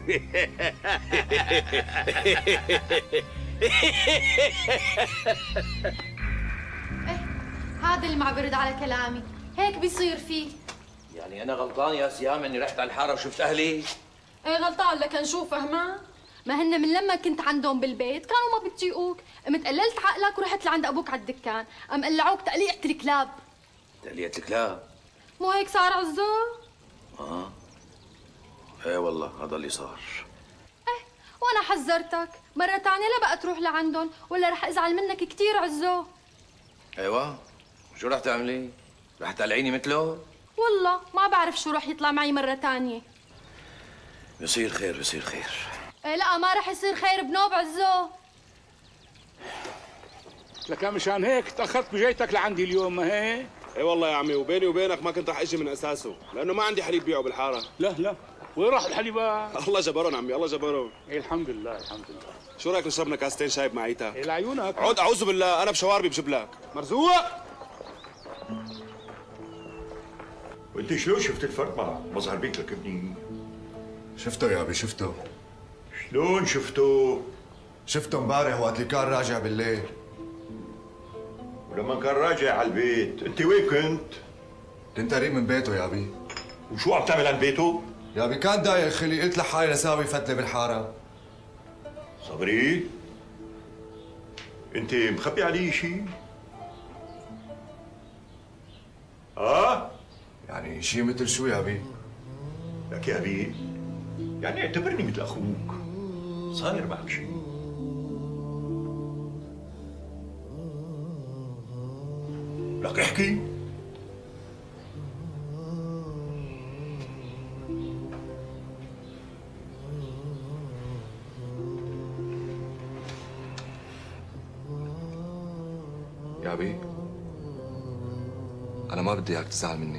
هذا اللي ما برد على كلامي، هيك بيصير فيه. يعني أنا غلطان يا سيام إني رحت على الحارة وشفت أهلي؟ ايه غلطان لك نشوف فهمان؟ ما هن من لما كنت عندهم بالبيت كانوا ما بتجيئوك، قمت قللت عقلك ورحت لعند ابوك على الدكان، قام قلعوك تقليعة الكلاب. تقليعة الكلاب؟ مو هيك صار عزو؟ اه ايه والله هذا اللي صار. ايه وانا حذرتك، مرة تانية لا بقى تروح لعندهم ولا رح ازعل منك كثير عزو. ايوه، شو رح تعملي؟ رح تقلعيني مثله؟ والله ما بعرف شو رح يطلع معي مرة تانية. بصير خير بصير خير. ايه لا ما رح يصير خير بنوب عزو. لك مشان هيك تاخرت بجيتك لعندي اليوم، ما هيك؟ اي والله يا عمي، وبيني وبينك ما كنت رح اجي من اساسه، لانه ما عندي حليب بيعه بالحاره. لا لا، وين راح الحليبات؟ الله جبرون عمي، الله جبرون. ايه الحمد لله الحمد لله. شو رايك نشرب لنا كاستين شاي بمعيتك؟ ايه لعيونك. عود اعوذ بالله، انا بشواربي بجيب لك. مرزوق. وانت شلون شفت الفرق مع مظهر بيك لك ابني؟ شفته يا ابي شفته. شلون شفته؟ شفته امبارح وقت اللي كان راجع بالليل. ولما كان راجع على البيت، انت وين كنت؟ كنت قريب من بيته يا ابي. وشو عم تعمل عند بيته؟ يا ابي كان ضايق خلي، قلت لحالي لساوي فتله بالحاره. صبري، انت مخبي علي شيء؟ اه؟ يعني شيء مثل شو يا ابي؟ لك يا ابي، يعني اعتبرني مثل اخوك. صاير معك شيء؟ لك احكي. يا ابي انا ما بدي اياك تزعل مني.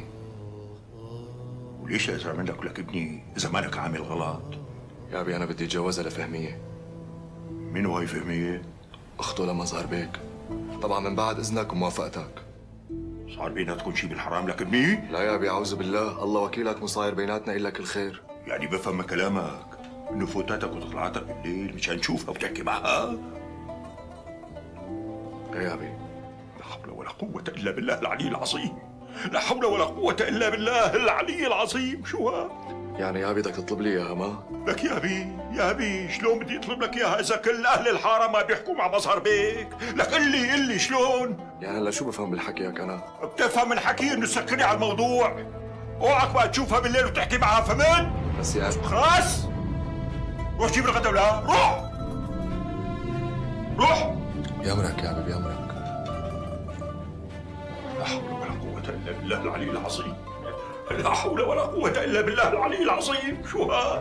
وليش ازعل منك ولك ابني اذا مالك عامل غلط؟ يا ابي انا بدي اتجوزها لفهميه. منو هي فهميه؟ اخته لمظهر بيك، طبعا من بعد اذنك وموافقتك. صار بيناتكم شيء بالحرام لك ابني؟ لا يا ابي اعوذ بالله، الله وكيلك مو صاير بيناتنا الا كل خير. يعني بفهم من كلامك انه فوتاتك وطلعاتك بالليل مشان تشوفها وتحكي معها؟ ايه يا ابي. لا حول ولا قوة الا بالله العلي العظيم. لا حول ولا قوة الا بالله العلي العظيم. شو هاد؟ يعني يا ابي بدك تطلب لي اياها ما؟ لك يا ابي يا ابي شلون بدي اطلب لك اياها اذا كل اهل الحاره ما بيحكوا مع مظهر بيك؟ لك قل لي قل لي شلون؟ يعني هلا شو بفهم بالحكي ياك انا؟ بتفهم من حكي انه تسكرني على الموضوع. اوعك بقى تشوفها بالليل وتحكي معها، فهمت؟ بس يا ابي خلاص روح جيب الغدا ولا روح روح. بيامرك يا ابي بيامرك. لا حول ولا قوة الا بالله العلي العظيم. لا حول ولا قوة الا بالله العلي العظيم. شو هاد؟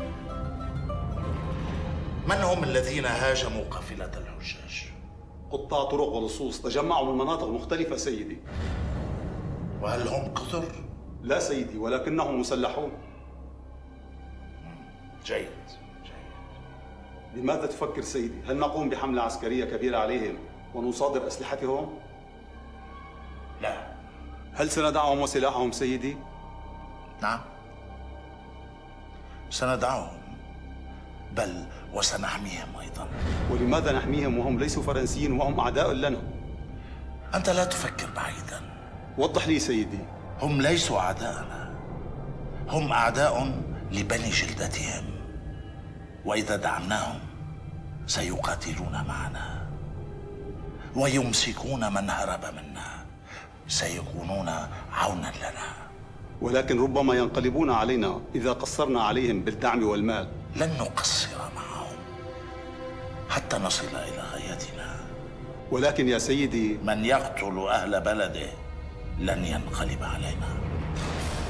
من هم الذين هاجموا قافلة الحجاج؟ قطاع طرق ولصوص تجمعوا من مناطق مختلفة سيدي. وهل هم كثر؟ لا سيدي، ولكنهم مسلحون. جيد. لماذا تفكر سيدي؟ هل نقوم بحملة عسكرية كبيرة عليهم ونصادر أسلحتهم؟ لا. هل سندعهم وسلاحهم سيدي؟ نعم، سندعهم، بل وسنحميهم أيضا. ولماذا نحميهم وهم ليسوا فرنسيين وهم أعداء لنا؟ أنت لا تفكر بعيدا. وضح لي سيدي. هم ليسوا أعداءنا، هم أعداء لبني جلدتهم، وإذا دعمناهم سيقاتلون معنا ويمسكون من هرب منا، سيكونون عونا لنا. ولكن ربما ينقلبون علينا إذا قصرنا عليهم بالدعم والمال. لن نقصر معهم حتى نصل إلى غايتنا. ولكن يا سيدي، من يقتل أهل بلده لن ينقلب علينا.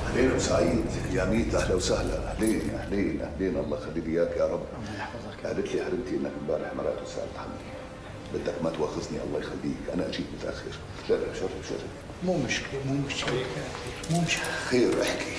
اهلين ابو سعيد يا ميت، اهلا وسهلا. اهلين اهلين اهلين، الله يخلي لي اياك يا رب. الله يحفظك. قالت لي حبيبتي انك امبارح مرات وسالت عني. بدك ما تواخذني الله يخليك، انا اجيت متاخر. شرف شرف شرف. مو مشكله مو مشكله مو مشكله. خير احكي.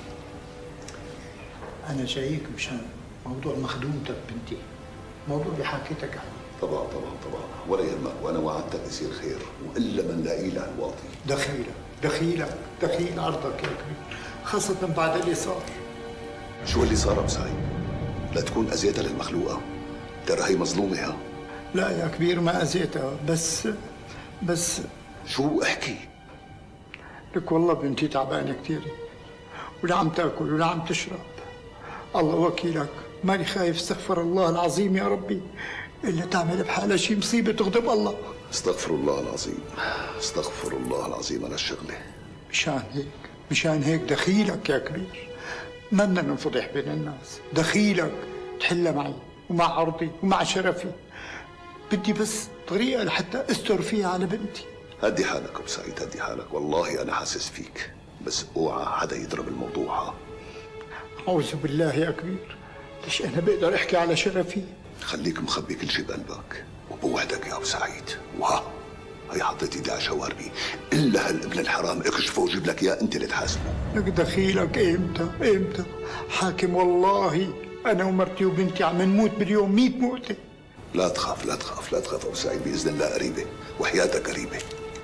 انا جايك مشان موضوع مخدومتك بنتي، موضوع اللي حكيتك عنه. طبعا طبعا طبعا، ولا يهمك، وانا وعدتك يصير خير، والا من لاقي له الواطي. دخيلك دخيلك دخيل عرضك يا كبير، خاصة بعد اللي صار. شو اللي صار ابو سعيد؟ لا تكون اذيتها للمخلوقه، ترى هي مظلومه ها؟ لا يا كبير ما اذيتها، بس بس شو احكي؟ لك والله بنتي تعبانه كثير، ولا عم تاكل ولا عم تشرب. الله وكيلك ماني خايف استغفر الله العظيم يا ربي الا تعمل بحالها شي مصيبه تغضب الله. استغفر الله العظيم، استغفر الله العظيم على الشغله. مشان هيك مشان هيك دخيلك يا كبير، ما بدنا ننفضح بين الناس، دخيلك تحلها معي ومع عرضي ومع شرفي. بدي بس طريقه لحتى استر فيها على بنتي. هدي حالك ابو سعيد، هدي حالك، والله انا حاسس فيك، بس اوعى حدا يضرب الموضوع ها. اعوذ بالله يا كبير، ليش انا بقدر احكي على شرفي؟ خليك مخبي كل شيء بقلبك، وبوعدك يا ابو سعيد، وها هي حطيت ايدي على شواربي، الا هالابن الحرام اكشفه وجيب لك اياه انت اللي تحاسبه. لك دخيلك امتى امتى؟ حاكم والله انا ومرتي وبنتي عم نموت باليوم مية موته. لا تخاف لا تخاف لا تخاف ابو سعيد، باذن الله قريبه، وحياتك قريبه.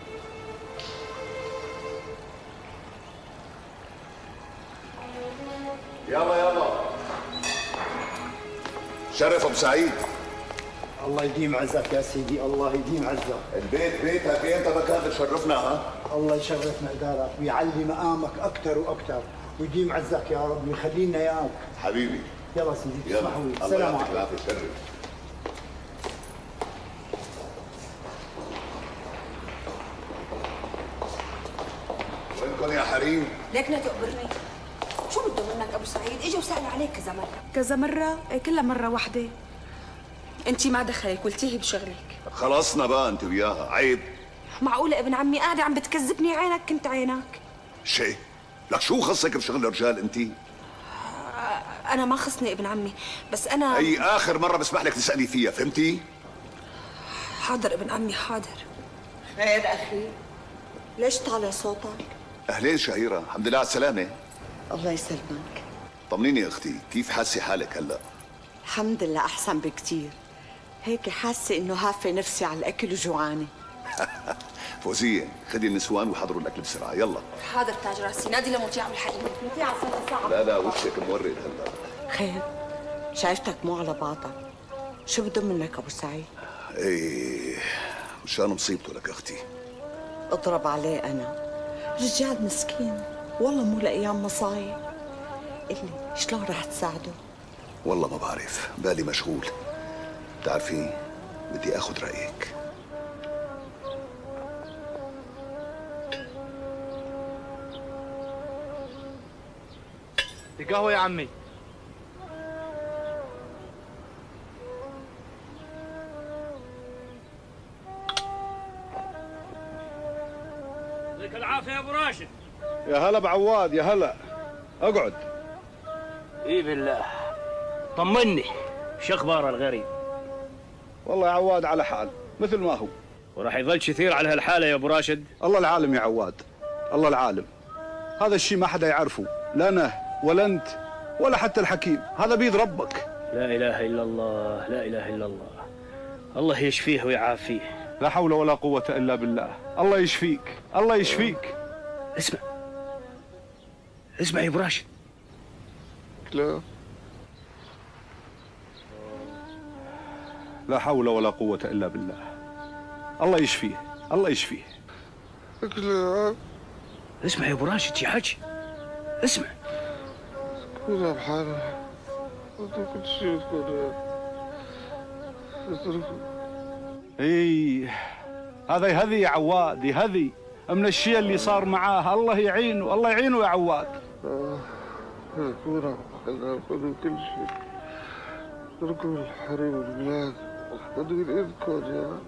يلا يلا شرف ابو سعيد. الله يديم عزك يا سيدي، الله يديم عزك. البيت بيتك، انت مكان تشرفنا ها. الله يشرفنا دارك ويعلي مقامك اكثر واكثر ويديم عزك يا رب ويخلي لنا اياك حبيبي. يلا سيدي تسمحوا لي. السلام عليكم. الله يعطيك العافيه. وينكم يا حريم؟ ليك لا تقبرني. شو بده منك ابو سعيد؟ اجى وسال عليك كذا مره. كذا مره؟ إيه كلها مره واحده. انت ما دخلك قلتيه بشغلك. خلصنا بقى انت وياها، عيب. معقوله ابن عمي قاعده عم بتكذبني؟ عينك كنت عينك. شيء لك شو خصك بشغل الرجال انت؟ انا ما خصني ابن عمي، بس انا هي اخر مره بسمح لك تسالي فيها، فهمتي؟ حاضر ابن عمي حاضر. خير اخي، ليش طالع صوتك؟ اهلين شهيره، الحمد لله على السلامه. الله يسلمك. طمنيني يا اختي، كيف حاسه حالك هلا؟ الحمد لله احسن بكتير، هيك حاسه انه هافه نفسي على الاكل وجوعانه. فوزيه خدي النسوان وحضروا الاكل بسرعه، يلا. حاضر تاج راسي، نادي لمطيع والحقيقه. مطيع صار صعب. لا لا وشك مورد هلا. خير، شايفتك مو على بعضك، شو بده منك ابو سعيد؟ ايه مشان مصيبته لك اختي. اضرب عليه انا، رجال مسكين والله مو لايام مصايب. قلي شلون رح تساعده؟ والله ما بعرف، بالي مشغول. بتعرفي بدي اخذ رايك. قهوة يا عمي. يعطيك العافية يا ابو راشد. يا هلا بعواد، يا هلا. اقعد. اي بالله. طمني، شو اخبار الغريب؟ والله يا عواد على حال مثل ما هو. وراح يظل كثير على هالحالة يا ابو راشد؟ الله العالم يا عواد، الله العالم. هذا الشيء ما حدا يعرفه، لا انا ولا انت ولا حتى الحكيم، هذا بيد ربك. لا اله الا الله، لا اله الا الله. الله يشفيه ويعافيه. لا حول ولا قوة الا بالله. الله يشفيك، الله يشفيك. اسمع اسمع يا ابو راشد. لا لا حول ولا قوة الا بالله. الله يشفيه، الله يشفيه. لا اسمع يا ابو راشد، شي حكي. اسمع. كلها بحالها، كل شيء تكون اي هذا يهذي يا عواد، يهذي من الشيء اللي صار معاه. الله يعينه، الله يعينه يا عواد. كلها بحالها، خذوا كل شيء، اتركوا الحريم والبلاد، خذوا ايدكم يا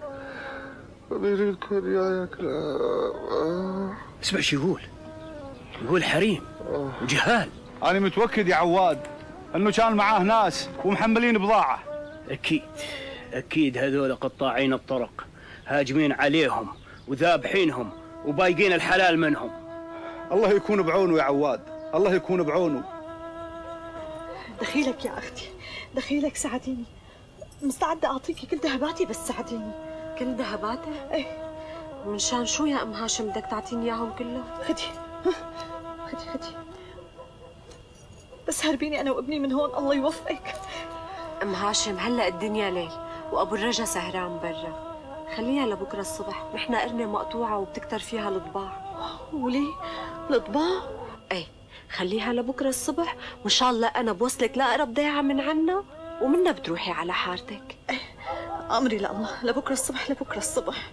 خذوا ايدكم يا يا كلاب. اسمع شو يقول. يقول حريم وجهال. أنا متوكد يا عواد أنه كان معاه ناس ومحملين بضاعة. أكيد أكيد هذول قطاعين الطرق هاجمين عليهم وذابحينهم وبايقين الحلال منهم. الله يكون بعونه يا عواد، الله يكون بعونه. دخيلك يا أختي، دخيلك ساعديني. مستعدة أعطيكي كل ذهباتي بس ساعديني. كل ذهباتك؟ إيه. من شان شو يا أم هاشم بدك تعطيني إياهم كلهم؟ خدي خدي خدي بس هربيني أنا وابني من هون، الله يوفقك. أم هاشم هلأ الدنيا ليل وأبو الرجا سهران برا، خليها لبكرة الصبح، نحن قرنة مقطوعة وبتكتر فيها الضباع. وليه؟ الضباع؟ ايه خليها لبكرة الصبح وإن شاء الله أنا بوصلك لأقرب ضيعة من عنا ومنا بتروحي على حارتك. ايه أمري لله، لبكرة الصبح لبكرة الصبح.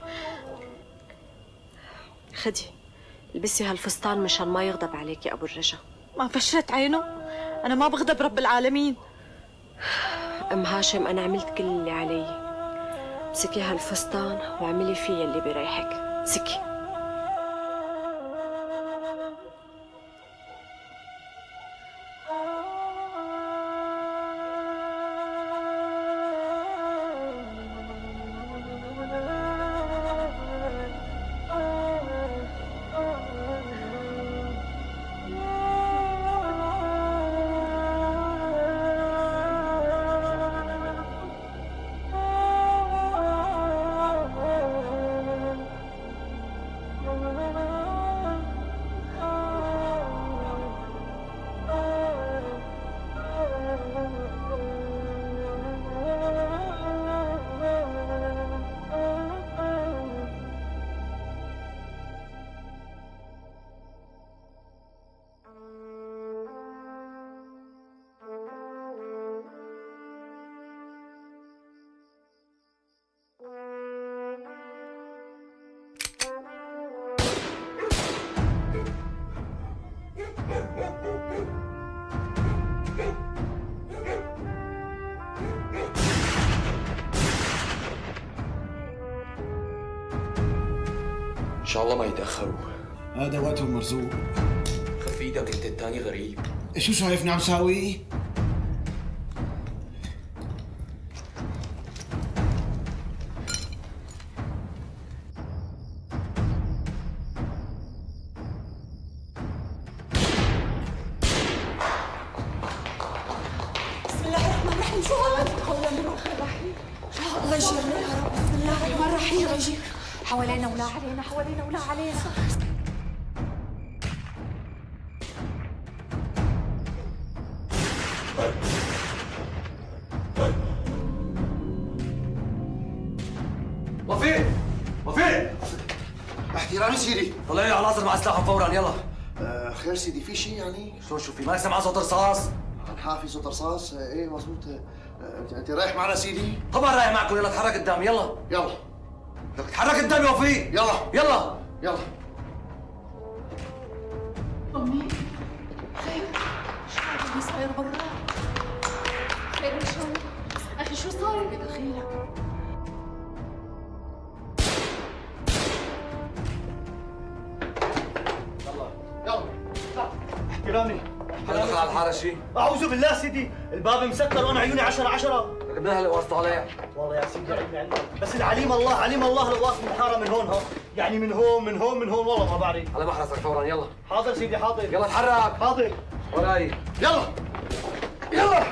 خدي البسي هالفستان مشان ما يغضب عليك يا أبو الرجا. ما فشرت عينه؟ أنا ما بغضب رب العالمين. أم هاشم أنا عملت كل اللي علي، امسكي هالفستان واعملي فيه اللي بيريحك. امسكي. إن شاء الله ما يتأخروا. هذا وقتهم مرزوق. خف ايدك انت التاني غريب. شو شايفني عم ساوي؟ بسم الله الرحمن الرحيم. شو هذا؟ حول الله الرحيم. الله يجيرنا يا رب. بسم الله الرحمن الرحيم. الله يجير حوالينا ولا علينا، حوالينا ولا علينا. وفيق وفيق احترامي سيدي. طلع لي على العصر مع سلاحهم فورا يلا. آه خير سيدي، في شيء يعني؟ شو شو في؟ ما سمع صوت رصاص؟ انحار في صوت رصاص؟ آه ايه مضبوط. آه انت رايح معنا سيدي؟ طبعا رايح معكم. يلا اتحرك قدامي يلا. يلا بدك تتحرك قدامي وفيق. يلا يلا يلا. أمي خير؟ شو هذا اللي صاير برا؟ خير إن شاء الله. أخي شو صاير بدخيلك؟ احترامي. حدا دخل على الحارة شيء؟ أعوذ بالله سيدي، الباب مسكر وأنا عيوني عشرة عشرة. لك من هلا واسطة عليه؟ والله يا سيدي علمي عندك، بس العليم الله، عليم الله لو واصل الحارة من هون ها، يعني من هون من هون من هون والله ما بعرف. على محرسك فورا يلا. حاضر سيدي حاضر. يلا اتحرك. حاضر. وراي. يلا يلا.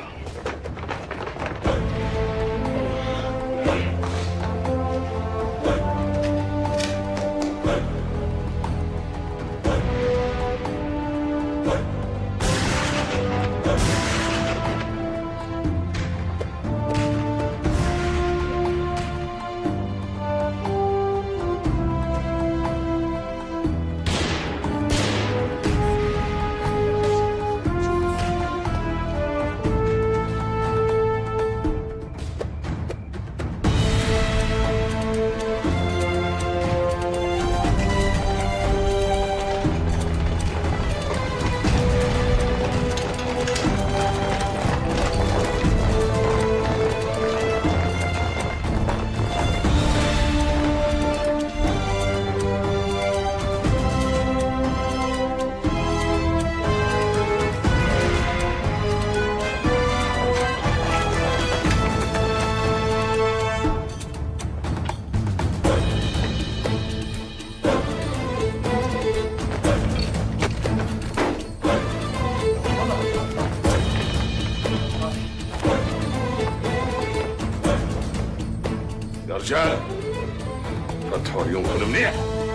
رجال فتحوا عيونكم منيح.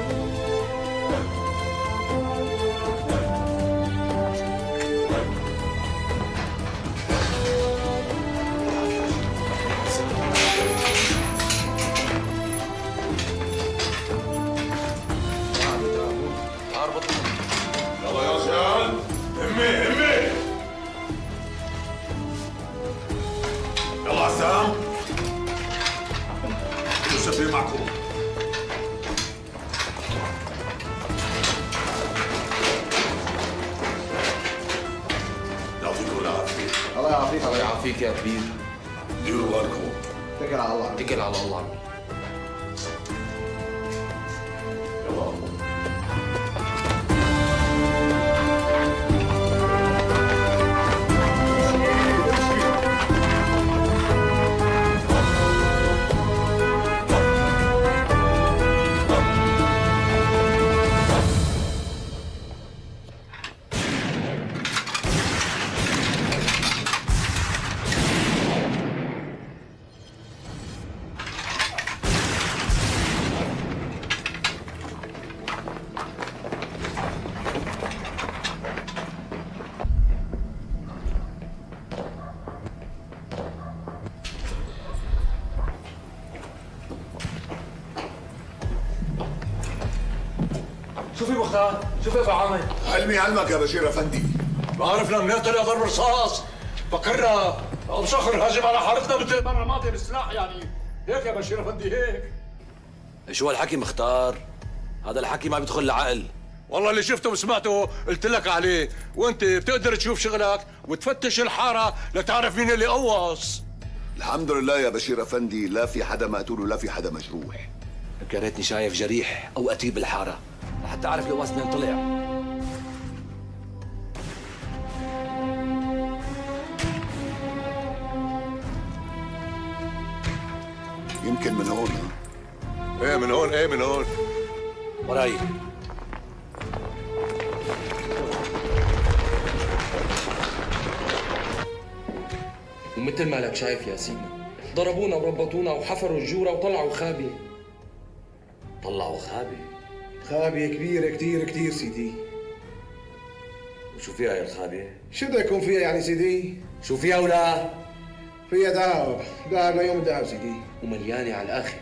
يلا يا رجال، همي همي. يلا عسام، شوفي معكم. يعطيكم العافية. الله يعافيك. الله يعافيك يا كبير. ديروا بالكم. اتكل على الله. اتكل على الله. يلا. شوفي مختار، شوفي ابو عامر. علمي علمك يا بشير افندي. بعرفنا منين طلع ضرب رصاص. فكرنا ابو صخر هاجم على حارتنا مثل المره الماضيه بالسلاح يعني. هيك يا بشير افندي هيك. شو هالحكي مختار؟ هذا الحكي ما بيدخل العقل. والله اللي شفته وسمعته قلت لك عليه، وانت بتقدر تشوف شغلك وتفتش الحاره لتعرف مين اللي قوص. الحمد لله يا بشير افندي، لا في حدا مقتول ولا في حدا مجروح. يا ريتني شايف جريح او قتيل بالحاره لحتى اعرف القواص منين طلع. يمكن من هون. ايه من هون، ايه من هون. وراي. ومثل ما لك شايف يا سيدي، ضربونا وربطونا وحفروا الجوره وطلعوا خابيه. طلعوا خابي؟ خابيه كبيره كتير كتير سيدي. وشو فيها يا الخابيه؟ شو بده يكون فيها يعني سيدي؟ شو فيها ولا؟ فيها ذهب، ذهب ليوم الذهب سيدي. ومليانه على الاخر.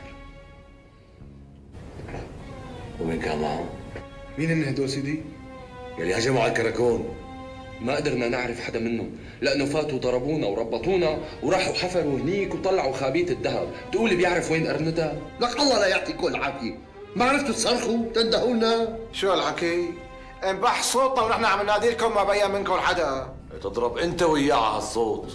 ومين كان معهم؟ مين هن هدول سيدي؟ يلي هجموا على الكراكون. ما قدرنا نعرف حدا منهم، لأنه فاتوا ضربونا وربطونا وراحوا حفروا هنيك وطلعوا خابية الذهب، تقولي بيعرف وين قرنتها؟ لك الله لا يعطيكم العافية، ما عرفتوا تصرخوا تندهوا لنا؟ شو هالحكي؟ انبح صوتنا ونحن عم ننادي لكم ما بين منكم حدا. تضرب انت وياه على هالصوت.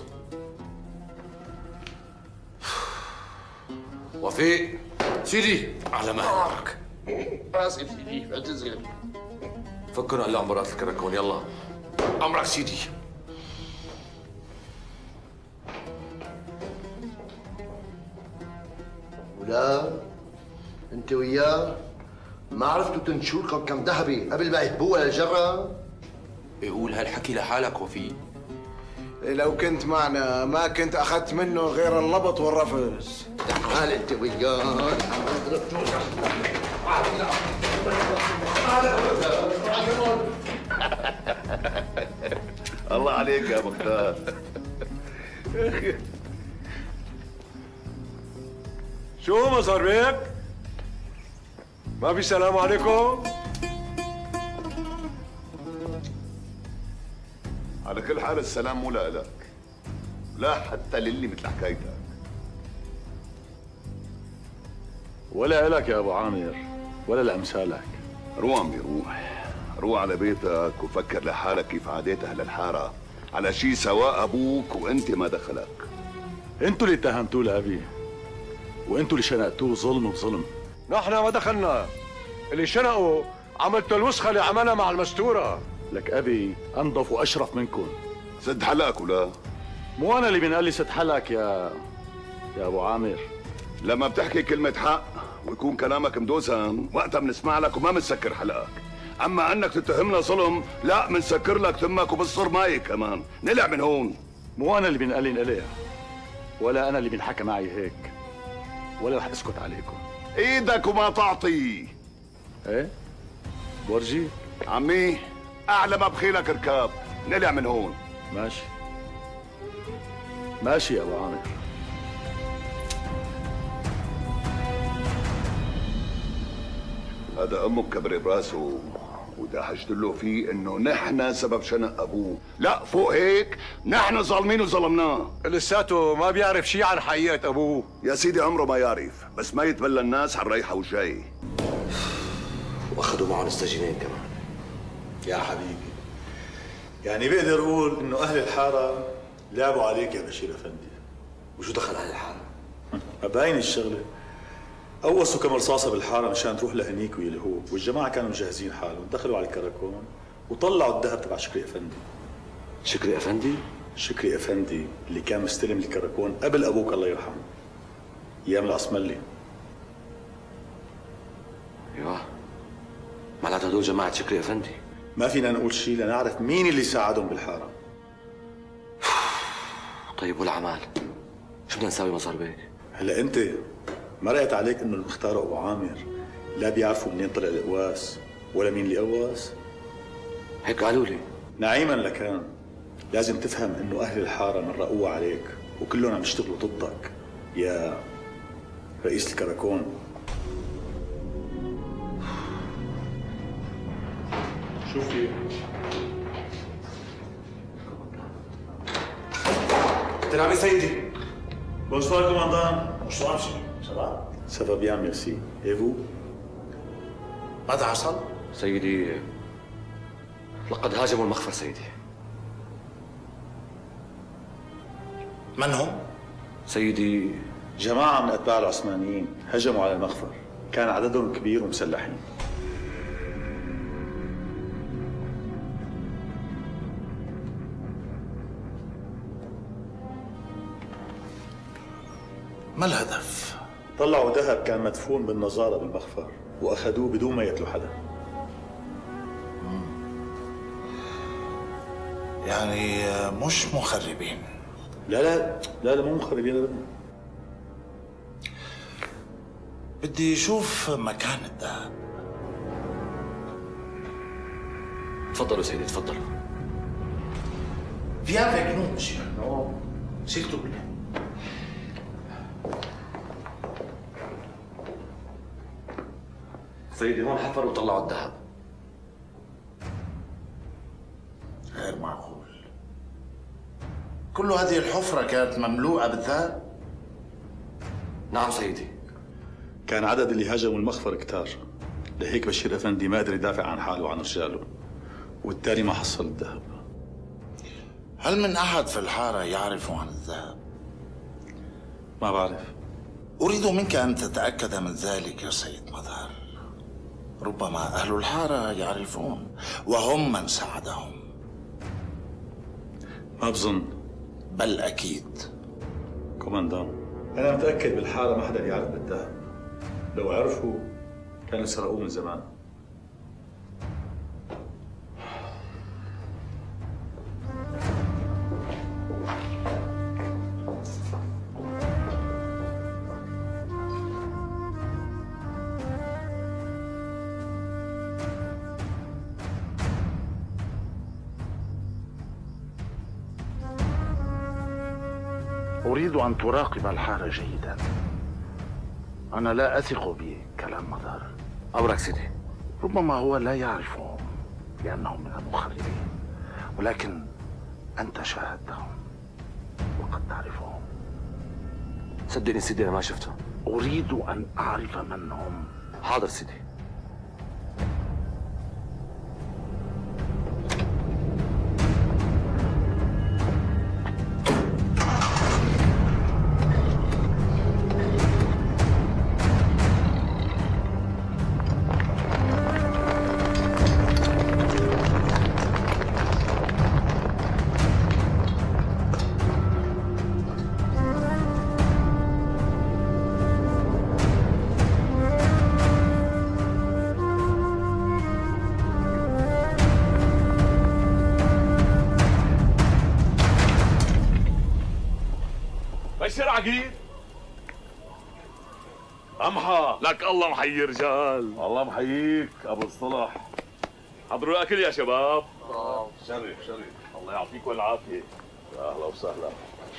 وفيق سيدي على مهلك. اسف سيدي بعتذر. فكروا قلعوا مرات الكراكون يلا. امرك سيدي. ولا انت وياه ما عرفتوا تنشوا لكم كم ذهبي قبل ما يهبوها للجره؟ بيقول هالحكي لحالك وفي. لو كنت معنا ما كنت اخذت منه غير اللبط والرفس. تعال انت وياه. الله عليك يا مختار. شو ما صار بيك؟ ما في سلام عليكم؟ على كل حال السلام مو لك، لا حتى للي مثل حكايتك. ولا إلك يا أبو عامر ولا لأمثالك. روح عمي روح، روح على بيتك وفكر لحالك كيف عادات أهل الحارة على شيء سواء أبوك وأنت ما دخلك. أنتوا اللي اتهمتوه لأبي وأنتوا اللي شنقتوه ظلم بظلم. نحن ما دخلنا، اللي شنقوا عملتوا الوسخة اللي عملها مع المستورة. لك أبي أنظف وأشرف منكم. سد حلقك ولا؟ مو أنا اللي بنقال لي سد حلقك يا يا أبو عامر. لما بتحكي كلمة حق ويكون كلامك مدوسن وقتها بنسمع لك وما بنسكر حلقك. أما أنك تتهمنا ظلم لا بنسكر لك تمك وبالصر ماي كمان. نلع من هون. مو أنا اللي بنقال لي نقلع ولا أنا اللي بنحكى معي هيك. ولا رح اسكت عليكم. ايدك وما تعطي. ايه؟ بورجي؟ عمي اعلى ما بخيلك ركاب، نقلع من هون. ماشي. ماشي يا ابو عامر. هذا امك كبر براسه ودهشت له فيه انه نحن سبب شنق ابوه، لا فوق هيك نحن ظالمين وظلمناه. لساته ما بيعرف شيء عن حقيقة ابوه. يا سيدي عمره ما يعرف، بس ما يتبلى الناس عن رايحه وجاي. واخذوا معهم السجينين كمان. يا حبيبي يعني بقدر اقول انه اهل الحاره لعبوا عليك يا بشير افندي. وشو دخل اهل الحاره؟ باين الشغله. قوصوا كم رصاصه بالحاره مشان تروح لهنيك ويلهوك، والجماعه كانوا مجهزين حالهم، دخلوا على الكراكون وطلعوا الذهب تبع شكري افندي. شكري افندي؟ شكري افندي اللي كان مستلم الكراكون قبل ابوك الله يرحمه. ايام العصملي. ايوه معناتها هدول جماعه شكري افندي. ما فينا نقول شيء لنعرف مين اللي ساعدهم بالحاره. طيب والعمال؟ شو بدنا نساوي مصار بيك؟ هلا انت ما رأيت عليك انه المختار ابو عامر لا بيعرفوا منين طلع القواس ولا مين اللي قواس؟ هيك قالوا لي. نعيما لكان لازم تفهم انه اهل الحاره مرقوها عليك وكلهم عم يشتغلوا ضدك يا رئيس الكراكون. شوفي تنامي سيدي. Bonsoir commandant. Bonsoir monsieur. Ça va? Ça va bien merci. Et vous? ماذا حصل؟ سيدي لقد هاجموا المخفر سيدي. من هم؟ سيدي جماعة من أتباع العثمانيين هجموا على المخفر، كان عددهم كبير ومسلحين. ما الهدف؟ طلعوا ذهب كان مدفون بالنظارة بالمخفر وأخذوه بدون ما يقتلوا حدا. يعني مش مخربين؟ لا لا لا لا مو مخربين ابدا. بدي اشوف مكان الذهب. تفضلوا سيدي تفضلوا. Viens avec nous, monsieur. Non, s'il te plaît. سيدي هون حفروا وطلعوا الذهب. غير معقول. كل هذه الحفرة كانت مملوءة بالذهب؟ نعم سيدي. كان عدد اللي هاجموا المخفر كتار، لهيك بشير افندي ما قدر يدافع عن حاله وعن رجاله، وبالتالي ما حصل الذهب. هل من أحد في الحارة يعرف عن الذهب؟ ما بعرف. أريد منك أن تتأكد من ذلك يا سيد مظهر. ربما أهل الحارة يعرفون وهم من ساعدهم. ما بظن. بل أكيد. كوماندان أنا متأكد بالحارة ما حدا يعرف بالذهب. لو عرفوا كانوا سرقوه من زمان. أريد أن تراقب الحارة جيدا. أنا لا أثق بكلام مظهر. أمرك سيدي. ربما هو لا يعرفهم لأنهم من المخربين، ولكن أنت شاهدتهم وقد تعرفهم. صدقني سيدي أنا ما شفتهم. أريد أن أعرف من هم. حاضر سيدي. بشير عقيل أمحى لك الله محيي رجال. الله محييك أبو الصلح. حضروا الأكل يا شباب. شرف شرف. الله يعطيكم العافية. أهلا وسهلا.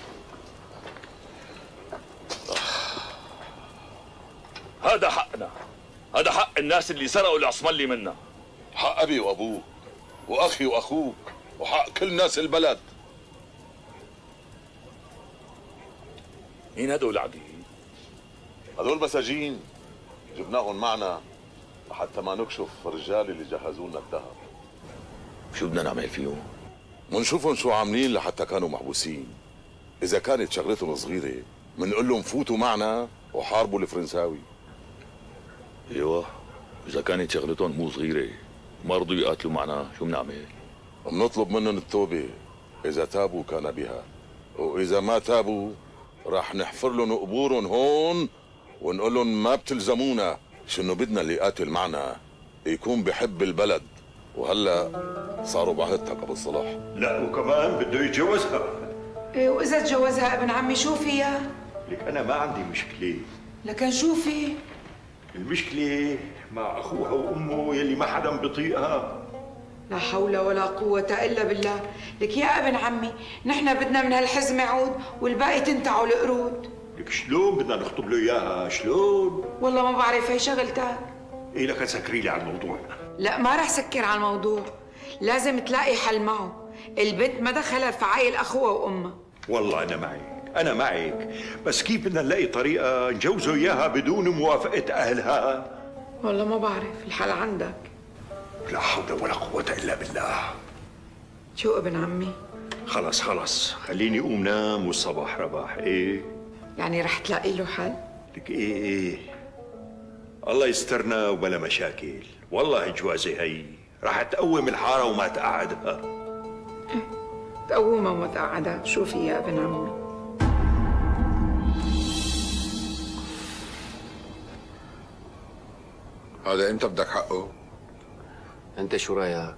هذا حقنا، هذا حق الناس اللي سرقوا العصملي منا. حق أبي وأبوك وأخي وأخوك وحق كل ناس البلد. مين هدول عبيد؟ هدول مساجين جبناهم معنا لحتى ما نكشف رجال اللي جهزوا لنا الذهب. شو بدنا نعمل فيهم؟ منشوفهم شو عاملين لحتى كانوا محبوسين. إذا كانت شغلتهم صغيرة منقول لهم فوتوا معنا وحاربوا الفرنساوي. ايوه، إذا كانت شغلتهم مو صغيرة ما رضوا يقاتلوا معنا شو بنعمل؟ بنطلب منهم التوبة، إذا تابوا كان بها، وإذا ما تابوا راح نحفر لهم قبورهم هون ونقول لهم ما بتلزمونا، شنو بدنا اللي قاتل معنا يكون بحب البلد. وهلا صاروا بعهدتك ابو الصلاح. لا وكمان بده يتجوزها. ايه واذا تجوزها ابن عمي شو فيها؟ لك انا ما عندي مشكله. لكن شو في؟ المشكله مع اخوها وامه يلي ما حدا بيطيقها. لا حول ولا قوة إلا بالله. لك يا ابن عمي نحن بدنا من هالحزمة عود والباقي تنتعوا القرود. لك شلون بدنا نخطب له اياها؟ شلون؟ والله ما بعرف، هي شغلتك. ايه لك سكري لي على الموضوع. لا ما رح سكر على الموضوع، لازم تلاقي حل معه. البنت ما دخلها في عائل اخوها وامها. والله انا معك، انا معك، بس كيف بدنا نلاقي طريقة نجوزه اياها بدون موافقة اهلها؟ والله ما بعرف، الحل عندك. لا حول ولا قوة إلا بالله. شو ابن عمي؟ خلص خلص خليني أقوم نام والصباح رباح. إيه؟ يعني رح تلاقي له حل؟ لك إيه إيه الله يسترنا وبلا مشاكل. والله جوازي هي رح تقوم الحارة وما تقعدها. إيه؟ تقومها وما تقعدها، شو في يا ابن عمي؟ هذا امتى بدك حقه؟ انت شو رايك؟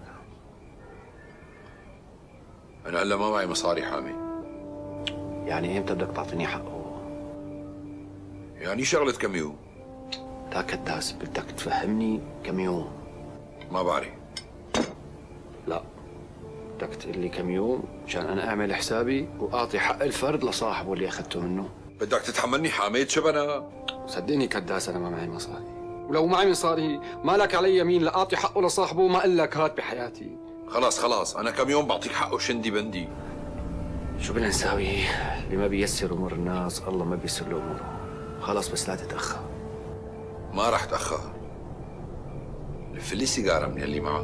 انا هلا ما معي مصاري حامي. يعني امتى بدك تعطيني حقه؟ يعني شغلة كم يوم. لا كداس، بدك تفهمني كم يوم. ما بعرف. لا بدك تقول لي كم يوم مشان انا اعمل حسابي واعطي حق الفرد لصاحبه اللي اخذته منه. بدك تتحملني حامد شبنا؟ صدقني كداس انا ما معي مصاري، ولو معي مصاري ما لك علي يمين لاعطي حقه لصاحبه ما اقول لك هات بحياتي. خلاص خلاص انا كم يوم بعطيك حقه شندي بندي. شو بدنا نساوي؟ اللي ما بيسر امور الناس الله ما بيسر له اموره. خلاص بس لا تتاخر. ما راح اتاخر. لف لي سيجاره من اللي معك.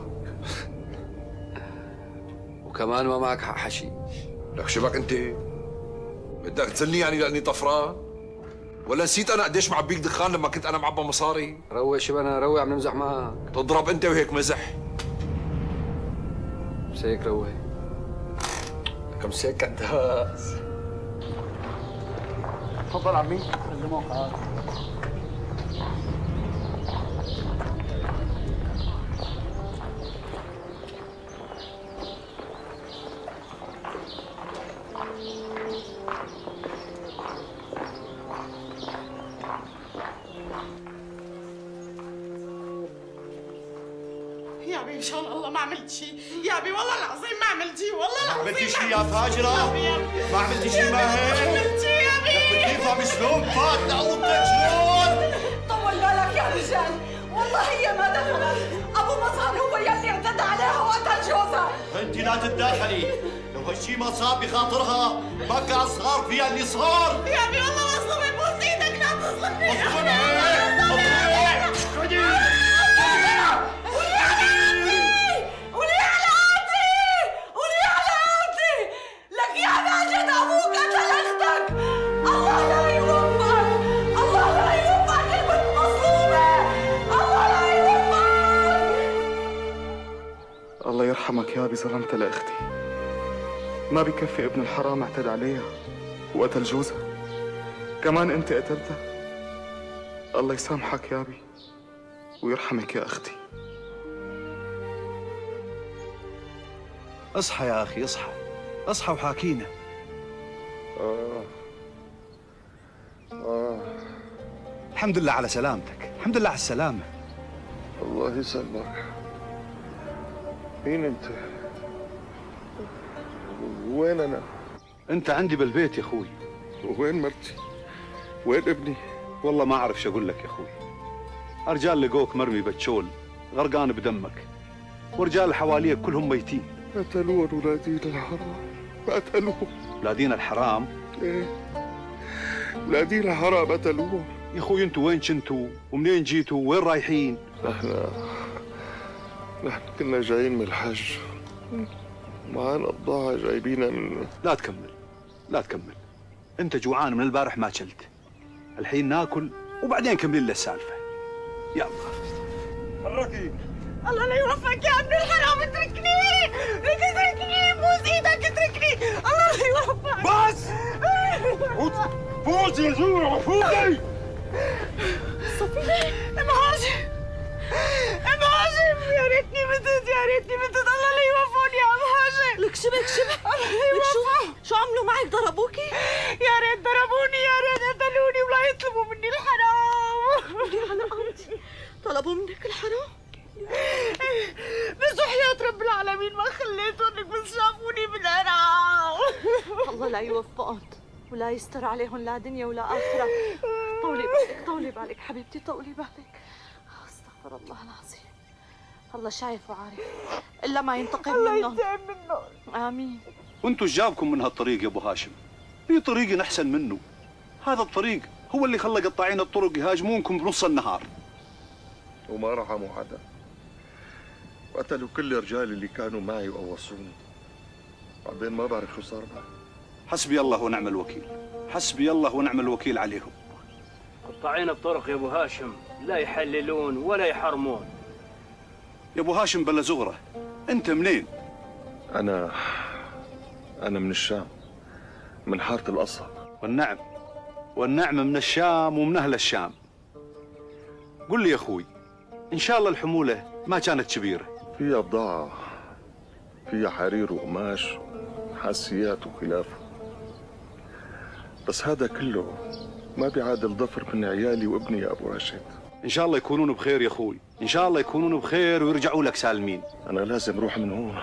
وكمان ما معك حق حشيش. لك شو بك انت؟ بدك تزلني يعني لاني طفران؟ ولا نسيت انا قديش معبيك دخان لما كنت انا معبى مصاري؟ روق شبنا روق، عم نمزح معك. تضرب انت وهيك مزح. بس هيك روق. كم سيك كداس. تفضل عمي سلموك. يا ابي ان شاء الله ما عملت شيء، يا ابي والله العظيم ما عملت شيء، والله العظيم ما عملتي شيء يا فاجرة، ما عملتي شيء ما هيك؟ ما عملت شيء يا ابي. لك بدي افهم شلون فات لأوضتك شلون؟ طول بالك يا رجال، والله هي ما دخلت، ابو مظهر هو يلي اعتدى عليها وقتل جوزها. انت لا تتداخلي، لو هالشيء ما صار بخاطرها بقى صغار فيها اللي صار. يا ابي والله مظلومة، بوس ايدك لا تظلمني. مظلومة ايه؟ مظلومة ايه؟ خدي قولي على قلبي، قولي على قلبي، لك يا ماجد ابوك قتل اختك. الله لا يوفقك، الله لا يوفقك البنت مظلومة، الله لا يوفقك. الله يرحمك يا ابي، ظلمت لاختي. ما بكفي ابن الحرام اعتدى عليها وقتل جوزها، كمان انت قتلتها. الله يسامحك يا ابي ويرحمك يا اختي. اصحى يا اخي اصحى، اصحى وحاكينا. آه آه الحمد لله على سلامتك، الحمد لله على السلامة. الله يسلمك. مين انت؟ وين انا؟ انت عندي بالبيت يا اخوي. وين مرتي؟ وين ابني؟ والله ما اعرف شو اقول لك يا اخوي. رجال لقوك مرمي بتشول غرقان بدمك، ورجال حواليك كلهم ميتين. قتلوه ولادين الحرام، قتلوه. ولادين الحرام؟ ايه ولادين الحرام قتلوه. يا اخوي انتوا وين كنتوا؟ ومنين جيتوا؟ وين رايحين؟ نحن نحن كنا جايين من الحج، معانا بضاعة جايبينها من. لا تكمل لا تكمل، انت جوعان من البارح ما اكلت. الحين ناكل وبعدين كمل لنا السالفة. يلا حركي. الله لا يوفقك يا ابن الحرام، اتركني اتركني، بوس ايدك اتركني، الله لا يوفقك. بس فوتي يا زوره فوتي. صفية ام هاشم ام هاشم، يا ريتني متت يا ريتني متت، الله لا يوفقني يا ام هاشم. لك شبك شبك لك شو شو عملوا معك؟ ضربوكي؟ يا ريت ضربوني، يا ريت قتلوني ولا يطلبوا مني الحرام. ولي على قلبي طلبوا منك الحرام؟ بس وحياة رب العالمين ما خليتهم، بس شافوني بالحرام. الله لا يوفقهم ولا يستر عليهم لا دنيا ولا آخرة. طولي بالك طولي بالك حبيبتي، طولي بالك. استغفر الله العظيم. الله شايف وعارف إلا ما ينتقم منهم. الله ينتقم منهم. آمين. وانتوا ايش جابكم من هالطريق يا ابو هاشم؟ في طريق احسن منه. هذا الطريق هو اللي خلى قطاعين الطرق يهاجمونكم بنص النهار. وما رحموا حدا، وقتلوا كل الرجال اللي كانوا معي وقوصوني. بعدين ما بعرف شو صار معي. حسبي الله ونعم الوكيل، حسبي الله ونعم الوكيل عليهم. قطاعين الطرق يا ابو هاشم لا يحللون ولا يحرمون. يا ابو هاشم بلا زغره، انت منين؟ انا انا من الشام، من حاره القصب. والنعم والنعم من الشام ومن اهل الشام. قل لي يا اخوي، ان شاء الله الحموله ما كانت كبيره. فيها بضاعه، فيها حرير وقماش حاسيات وخلافه، بس هذا كله ما بيعادل ظفر من عيالي وابني يا ابو راشد. ان شاء الله يكونون بخير يا اخوي، ان شاء الله يكونون بخير ويرجعوا لك سالمين. انا لازم اروح من هون،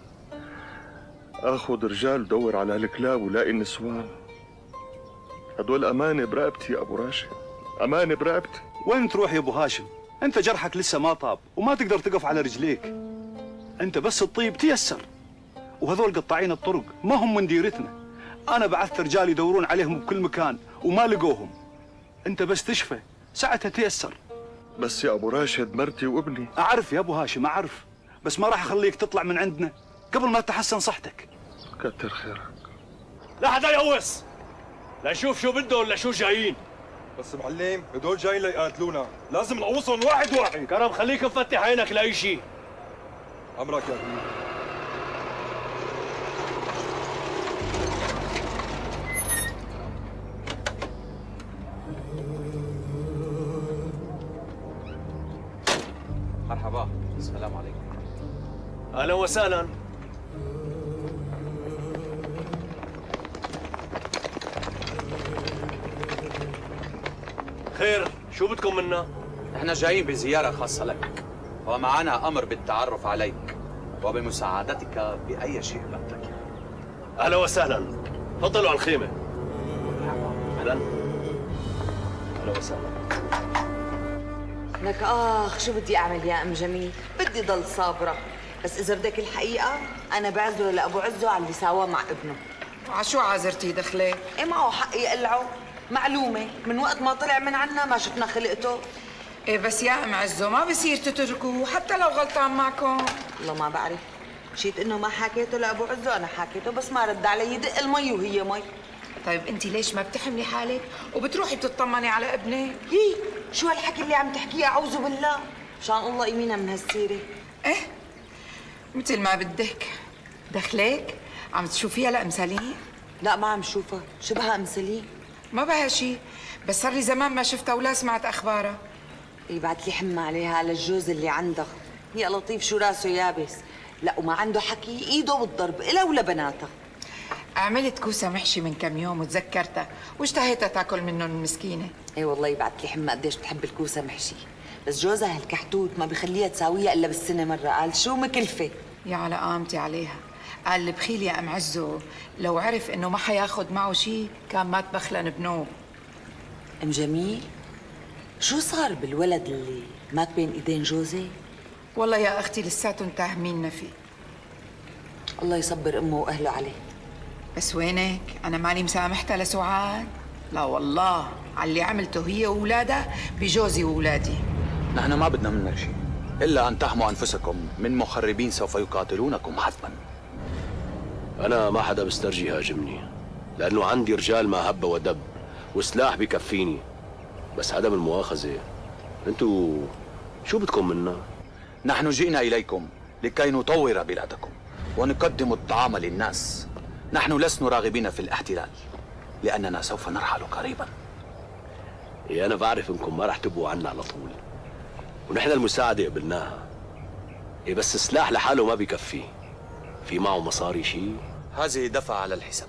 اخذ رجال ودور على الكلاب ولاقي النسوان. هدول امانه برقبتي يا ابو راشد، امانه برقبتي. وين تروح يا ابو هاشم؟ انت جرحك لسه ما طاب وما تقدر تقف على رجليك. انت بس تطيب تيسر. وهذول قطاعين الطرق ما هم من ديرتنا. انا بعثت رجال يدورون عليهم بكل مكان وما لقوهم. انت بس تشفى ساعتها تيسر. بس يا ابو راشد مرتي وابني. اعرف يا ابو هاشم اعرف، بس ما راح اخليك تطلع من عندنا قبل ما تحسن صحتك. كتر خيرك. لا حدا يقوص، لا شوف شو بدهم ولا شو جايين. بس معلم هدول جايين ليقاتلونا، لازم نقوصهم واحد واحد. كرم خليك مفتح عينك لاي شيء. امرك يا ابني. مرحبا، السلام عليكم. اهلا وسهلا. خير، شو بدكم منا؟ نحن جايين بزيارة خاصة لك، ومعنا أمر بالتعرف عليك وبمساعدتك بأي شيء بدك. أهلا وسهلا، تفضلوا على الخيمة. أهلا أهلا وسهلا. لك آخ شو بدي أعمل يا أم جميل؟ بدي ضل صابرة، بس إذا بدك الحقيقة أنا بعذره لأبو عزو على اللي سواه مع ابنه. عشو عذرتي دخلي؟ إيه معه حق يقلعه، معلومة من وقت ما طلع من عنا ما شفنا خلقته. إيه بس يا أم عزو ما بصير تتركوه حتى لو غلطان معكم. والله ما بعرف، شيت إنه ما حكيته لأبو عزو، أنا حكيته بس ما رد علي، يدق المي وهي مي. طيب انت ليش ما بتحملي حالك وبتروحي بتطمني على ابنك؟ هي شو هالحكي اللي عم تحكيه؟ اعوذ بالله، مشان الله يمينا من هالسيره. ايه مثل ما بدك. دخلك عم تشوفيها لأم سليم؟ لا ما عم شوفها، شبهها ام سليم؟ ما بها شيء، بس صار لي زمان ما شفتها ولا سمعت اخبارها. يبعت لي حمى عليها على الجوز اللي عندها. يا لطيف شو راسه يابس. لا وما عنده حكي، ايده بالضرب إلها ولا بناتها. عملت كوسة محشي من كم يوم وتذكرتها واشتهيتها تاكل منهم المسكينة. اي والله يبعت لي حمى قديش بتحب الكوسة محشي، بس جوزها هالكحتوت ما بخليها تساويها الا بالسنة مرة، قال شو مكلفة. يا على قامتي عليها، قال البخيل يا ام عزو لو عرف انه ما حياخد معه شيء كان مات بخلن بنوب. ام جميل شو صار بالولد اللي مات بين ايدين جوزي؟ والله يا اختي لساتهم تاهميننا فيه. الله يصبر امه واهله عليه. بس وينك؟ انا ماني مسامحتها لسعاد؟ لا والله على اللي عملته هي واولادها بجوزي واولادي. نحن ما بدنا منك شيء الا ان تحموا انفسكم من مخربين سوف يقاتلونكم حتما. انا ما حدا بسترجي يهاجمني لانه عندي رجال ما هب ودب وسلاح بكفيني، بس عدم المؤاخذه انتو شو بدكم منا؟ نحن جئنا اليكم لكي نطور بلادكم ونقدم الطعام للناس. نحن لسنا راغبين في الاحتلال لاننا سوف نرحل قريبا. إيه انا بعرف انكم ما رح تبقوا عنا على طول، ونحن المساعده قبلناها. إيه بس السلاح لحاله ما بكفي، في معه مصاري شيء؟ هذه دفع على الحساب.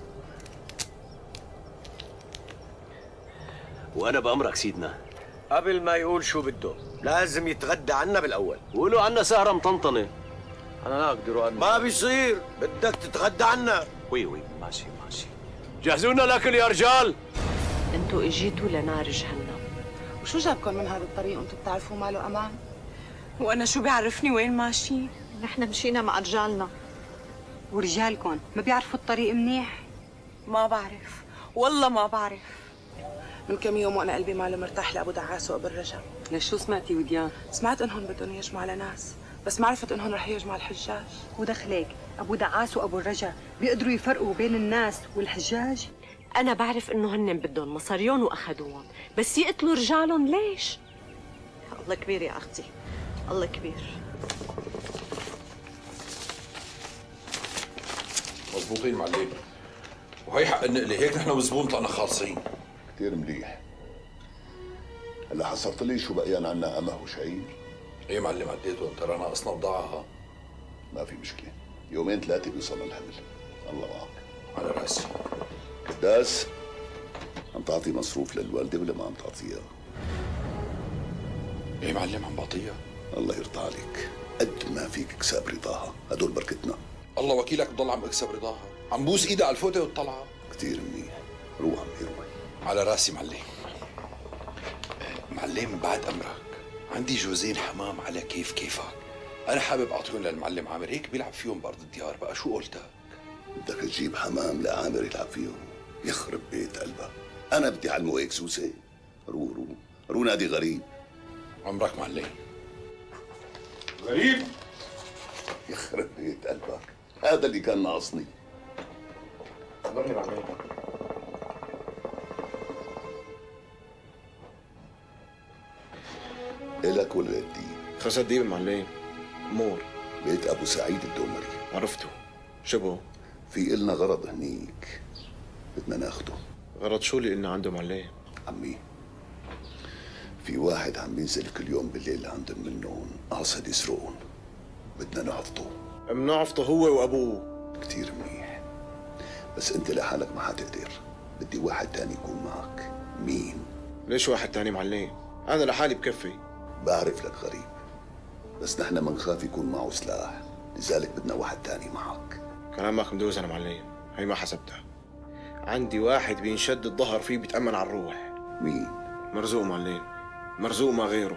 وانا بامرك سيدنا. قبل ما يقول شو بده لازم يتغدى عنا بالاول. قولوا عنا سهره مطنطنه. انا لا اقدر أن... ما بيصير، بدك تتغدى عنا. وي وي ماشي ماشي. جهزوا لنا الاكل يا رجال. انتوا اجيتوا لنار جهنم. وشو جابكم من هذا الطريق وانتم بتعرفوا ما له امان؟ وانا شو بيعرفني وين ماشي؟ نحن مشينا مع رجالنا. ورجالكم ما بيعرفوا الطريق منيح؟ ما بعرف، والله ما بعرف. من كم يوم وانا قلبي ماله مرتاح لابو دعاس وابو الرجا. ليش شو سمعتي وديان؟ سمعت انهم بدهم يهجموا على ناس، بس ما عرفت انهم رح يهجموا على الحجاج. ودخلك ابو دعاس وابو الرجا بيقدروا يفرقوا بين الناس والحجاج؟ انا بعرف انه هن بدهم مصاريهم واخذوهم، بس يقتلوا رجالهم ليش؟ الله كبير يا اختي، الله كبير. مضبوطين معلم، وهي حق النقلة، هيك نحن والزبون طلعنا خالصين. كثير مليح. هلا حصرت لي شو بقيان عنا قمح وشعير؟ ايه معلم عديتهم، ترى ناقصنا بضاعة. ما في مشكلة، يومين ثلاثة بيوصل الحمل. الله معك. على راسي. قداس عم تعطي مصروف للوالدة ولا ما عم تعطيها؟ ايه معلم عم بعطيها. الله يرضى عليك، قد ما فيك اكسب رضاها، هدول بركتنا. الله وكيلك بضل عم اكسب رضاها، عم بوس ايدها على الفوطة والطلعة. كثير منيح، روح عمي روح. على راسي معلم. معلم بعد امرك، عندي جوزين حمام على كيف كيفك، انا حابب اعطيهم للمعلم عامر، هيك بيلعب فيهم بارض الديار. بقى شو قلتك؟ بدك تجيب حمام لعامر يلعب فيهم؟ يخرب بيت قلبك، انا بدي اعلمه هيك سوسه. رو رو رو نادي غريب. عمرك معلم. غريب يخرب بيت قلبك، هذا اللي كان ناقصني. خبرني معلم. إلك ولا لدي؟ خمسة ديب معلم. امور بيت ابو سعيد الدومري. عرفته. شبه؟ في إلنا غرض هنيك بدنا ناخده. غرض شو اللي قلنا عنده معلم؟ عمي في واحد عم بينزل كل يوم بالليل لعندهم منهم قاصد يسرقون، بدنا نعفطه. بنعفطه هو وابوه. كتير منيح، بس انت لحالك ما حتقدر، بدي واحد تاني يكون معك. مين؟ ليش واحد تاني معلم؟ انا لحالي بكفي. بعرف لك غريب، بس نحن منخاف يكون معه سلاح، لذلك بدنا واحد تاني معك. كلامك مدوز انا معلم، هي ما حسبتها. عندي واحد بينشد الظهر فيه بيتأمن على الروح. مين؟ مرزوق معلم، مرزوق ما غيره.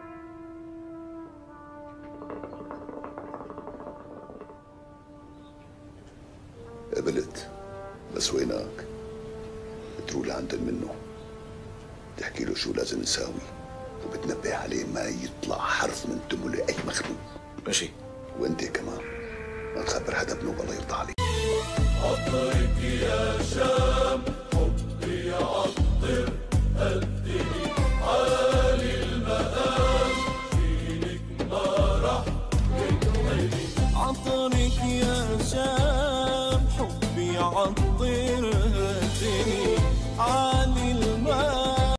قبلت، بس وينك؟ بتروح لعند منه تحكي له شو لازم نساوي، وبتنبه عليه ما يطلع حرف من تمه لأي مخلوق. ماشي. وانت كمان ما تخبر حدا بنوب، الله يرضى عليك. عطرك يا شام حبي يعطر قدني عالي المقام، فينك ما رح ينعدي. عطرك يا شام حبي يعطر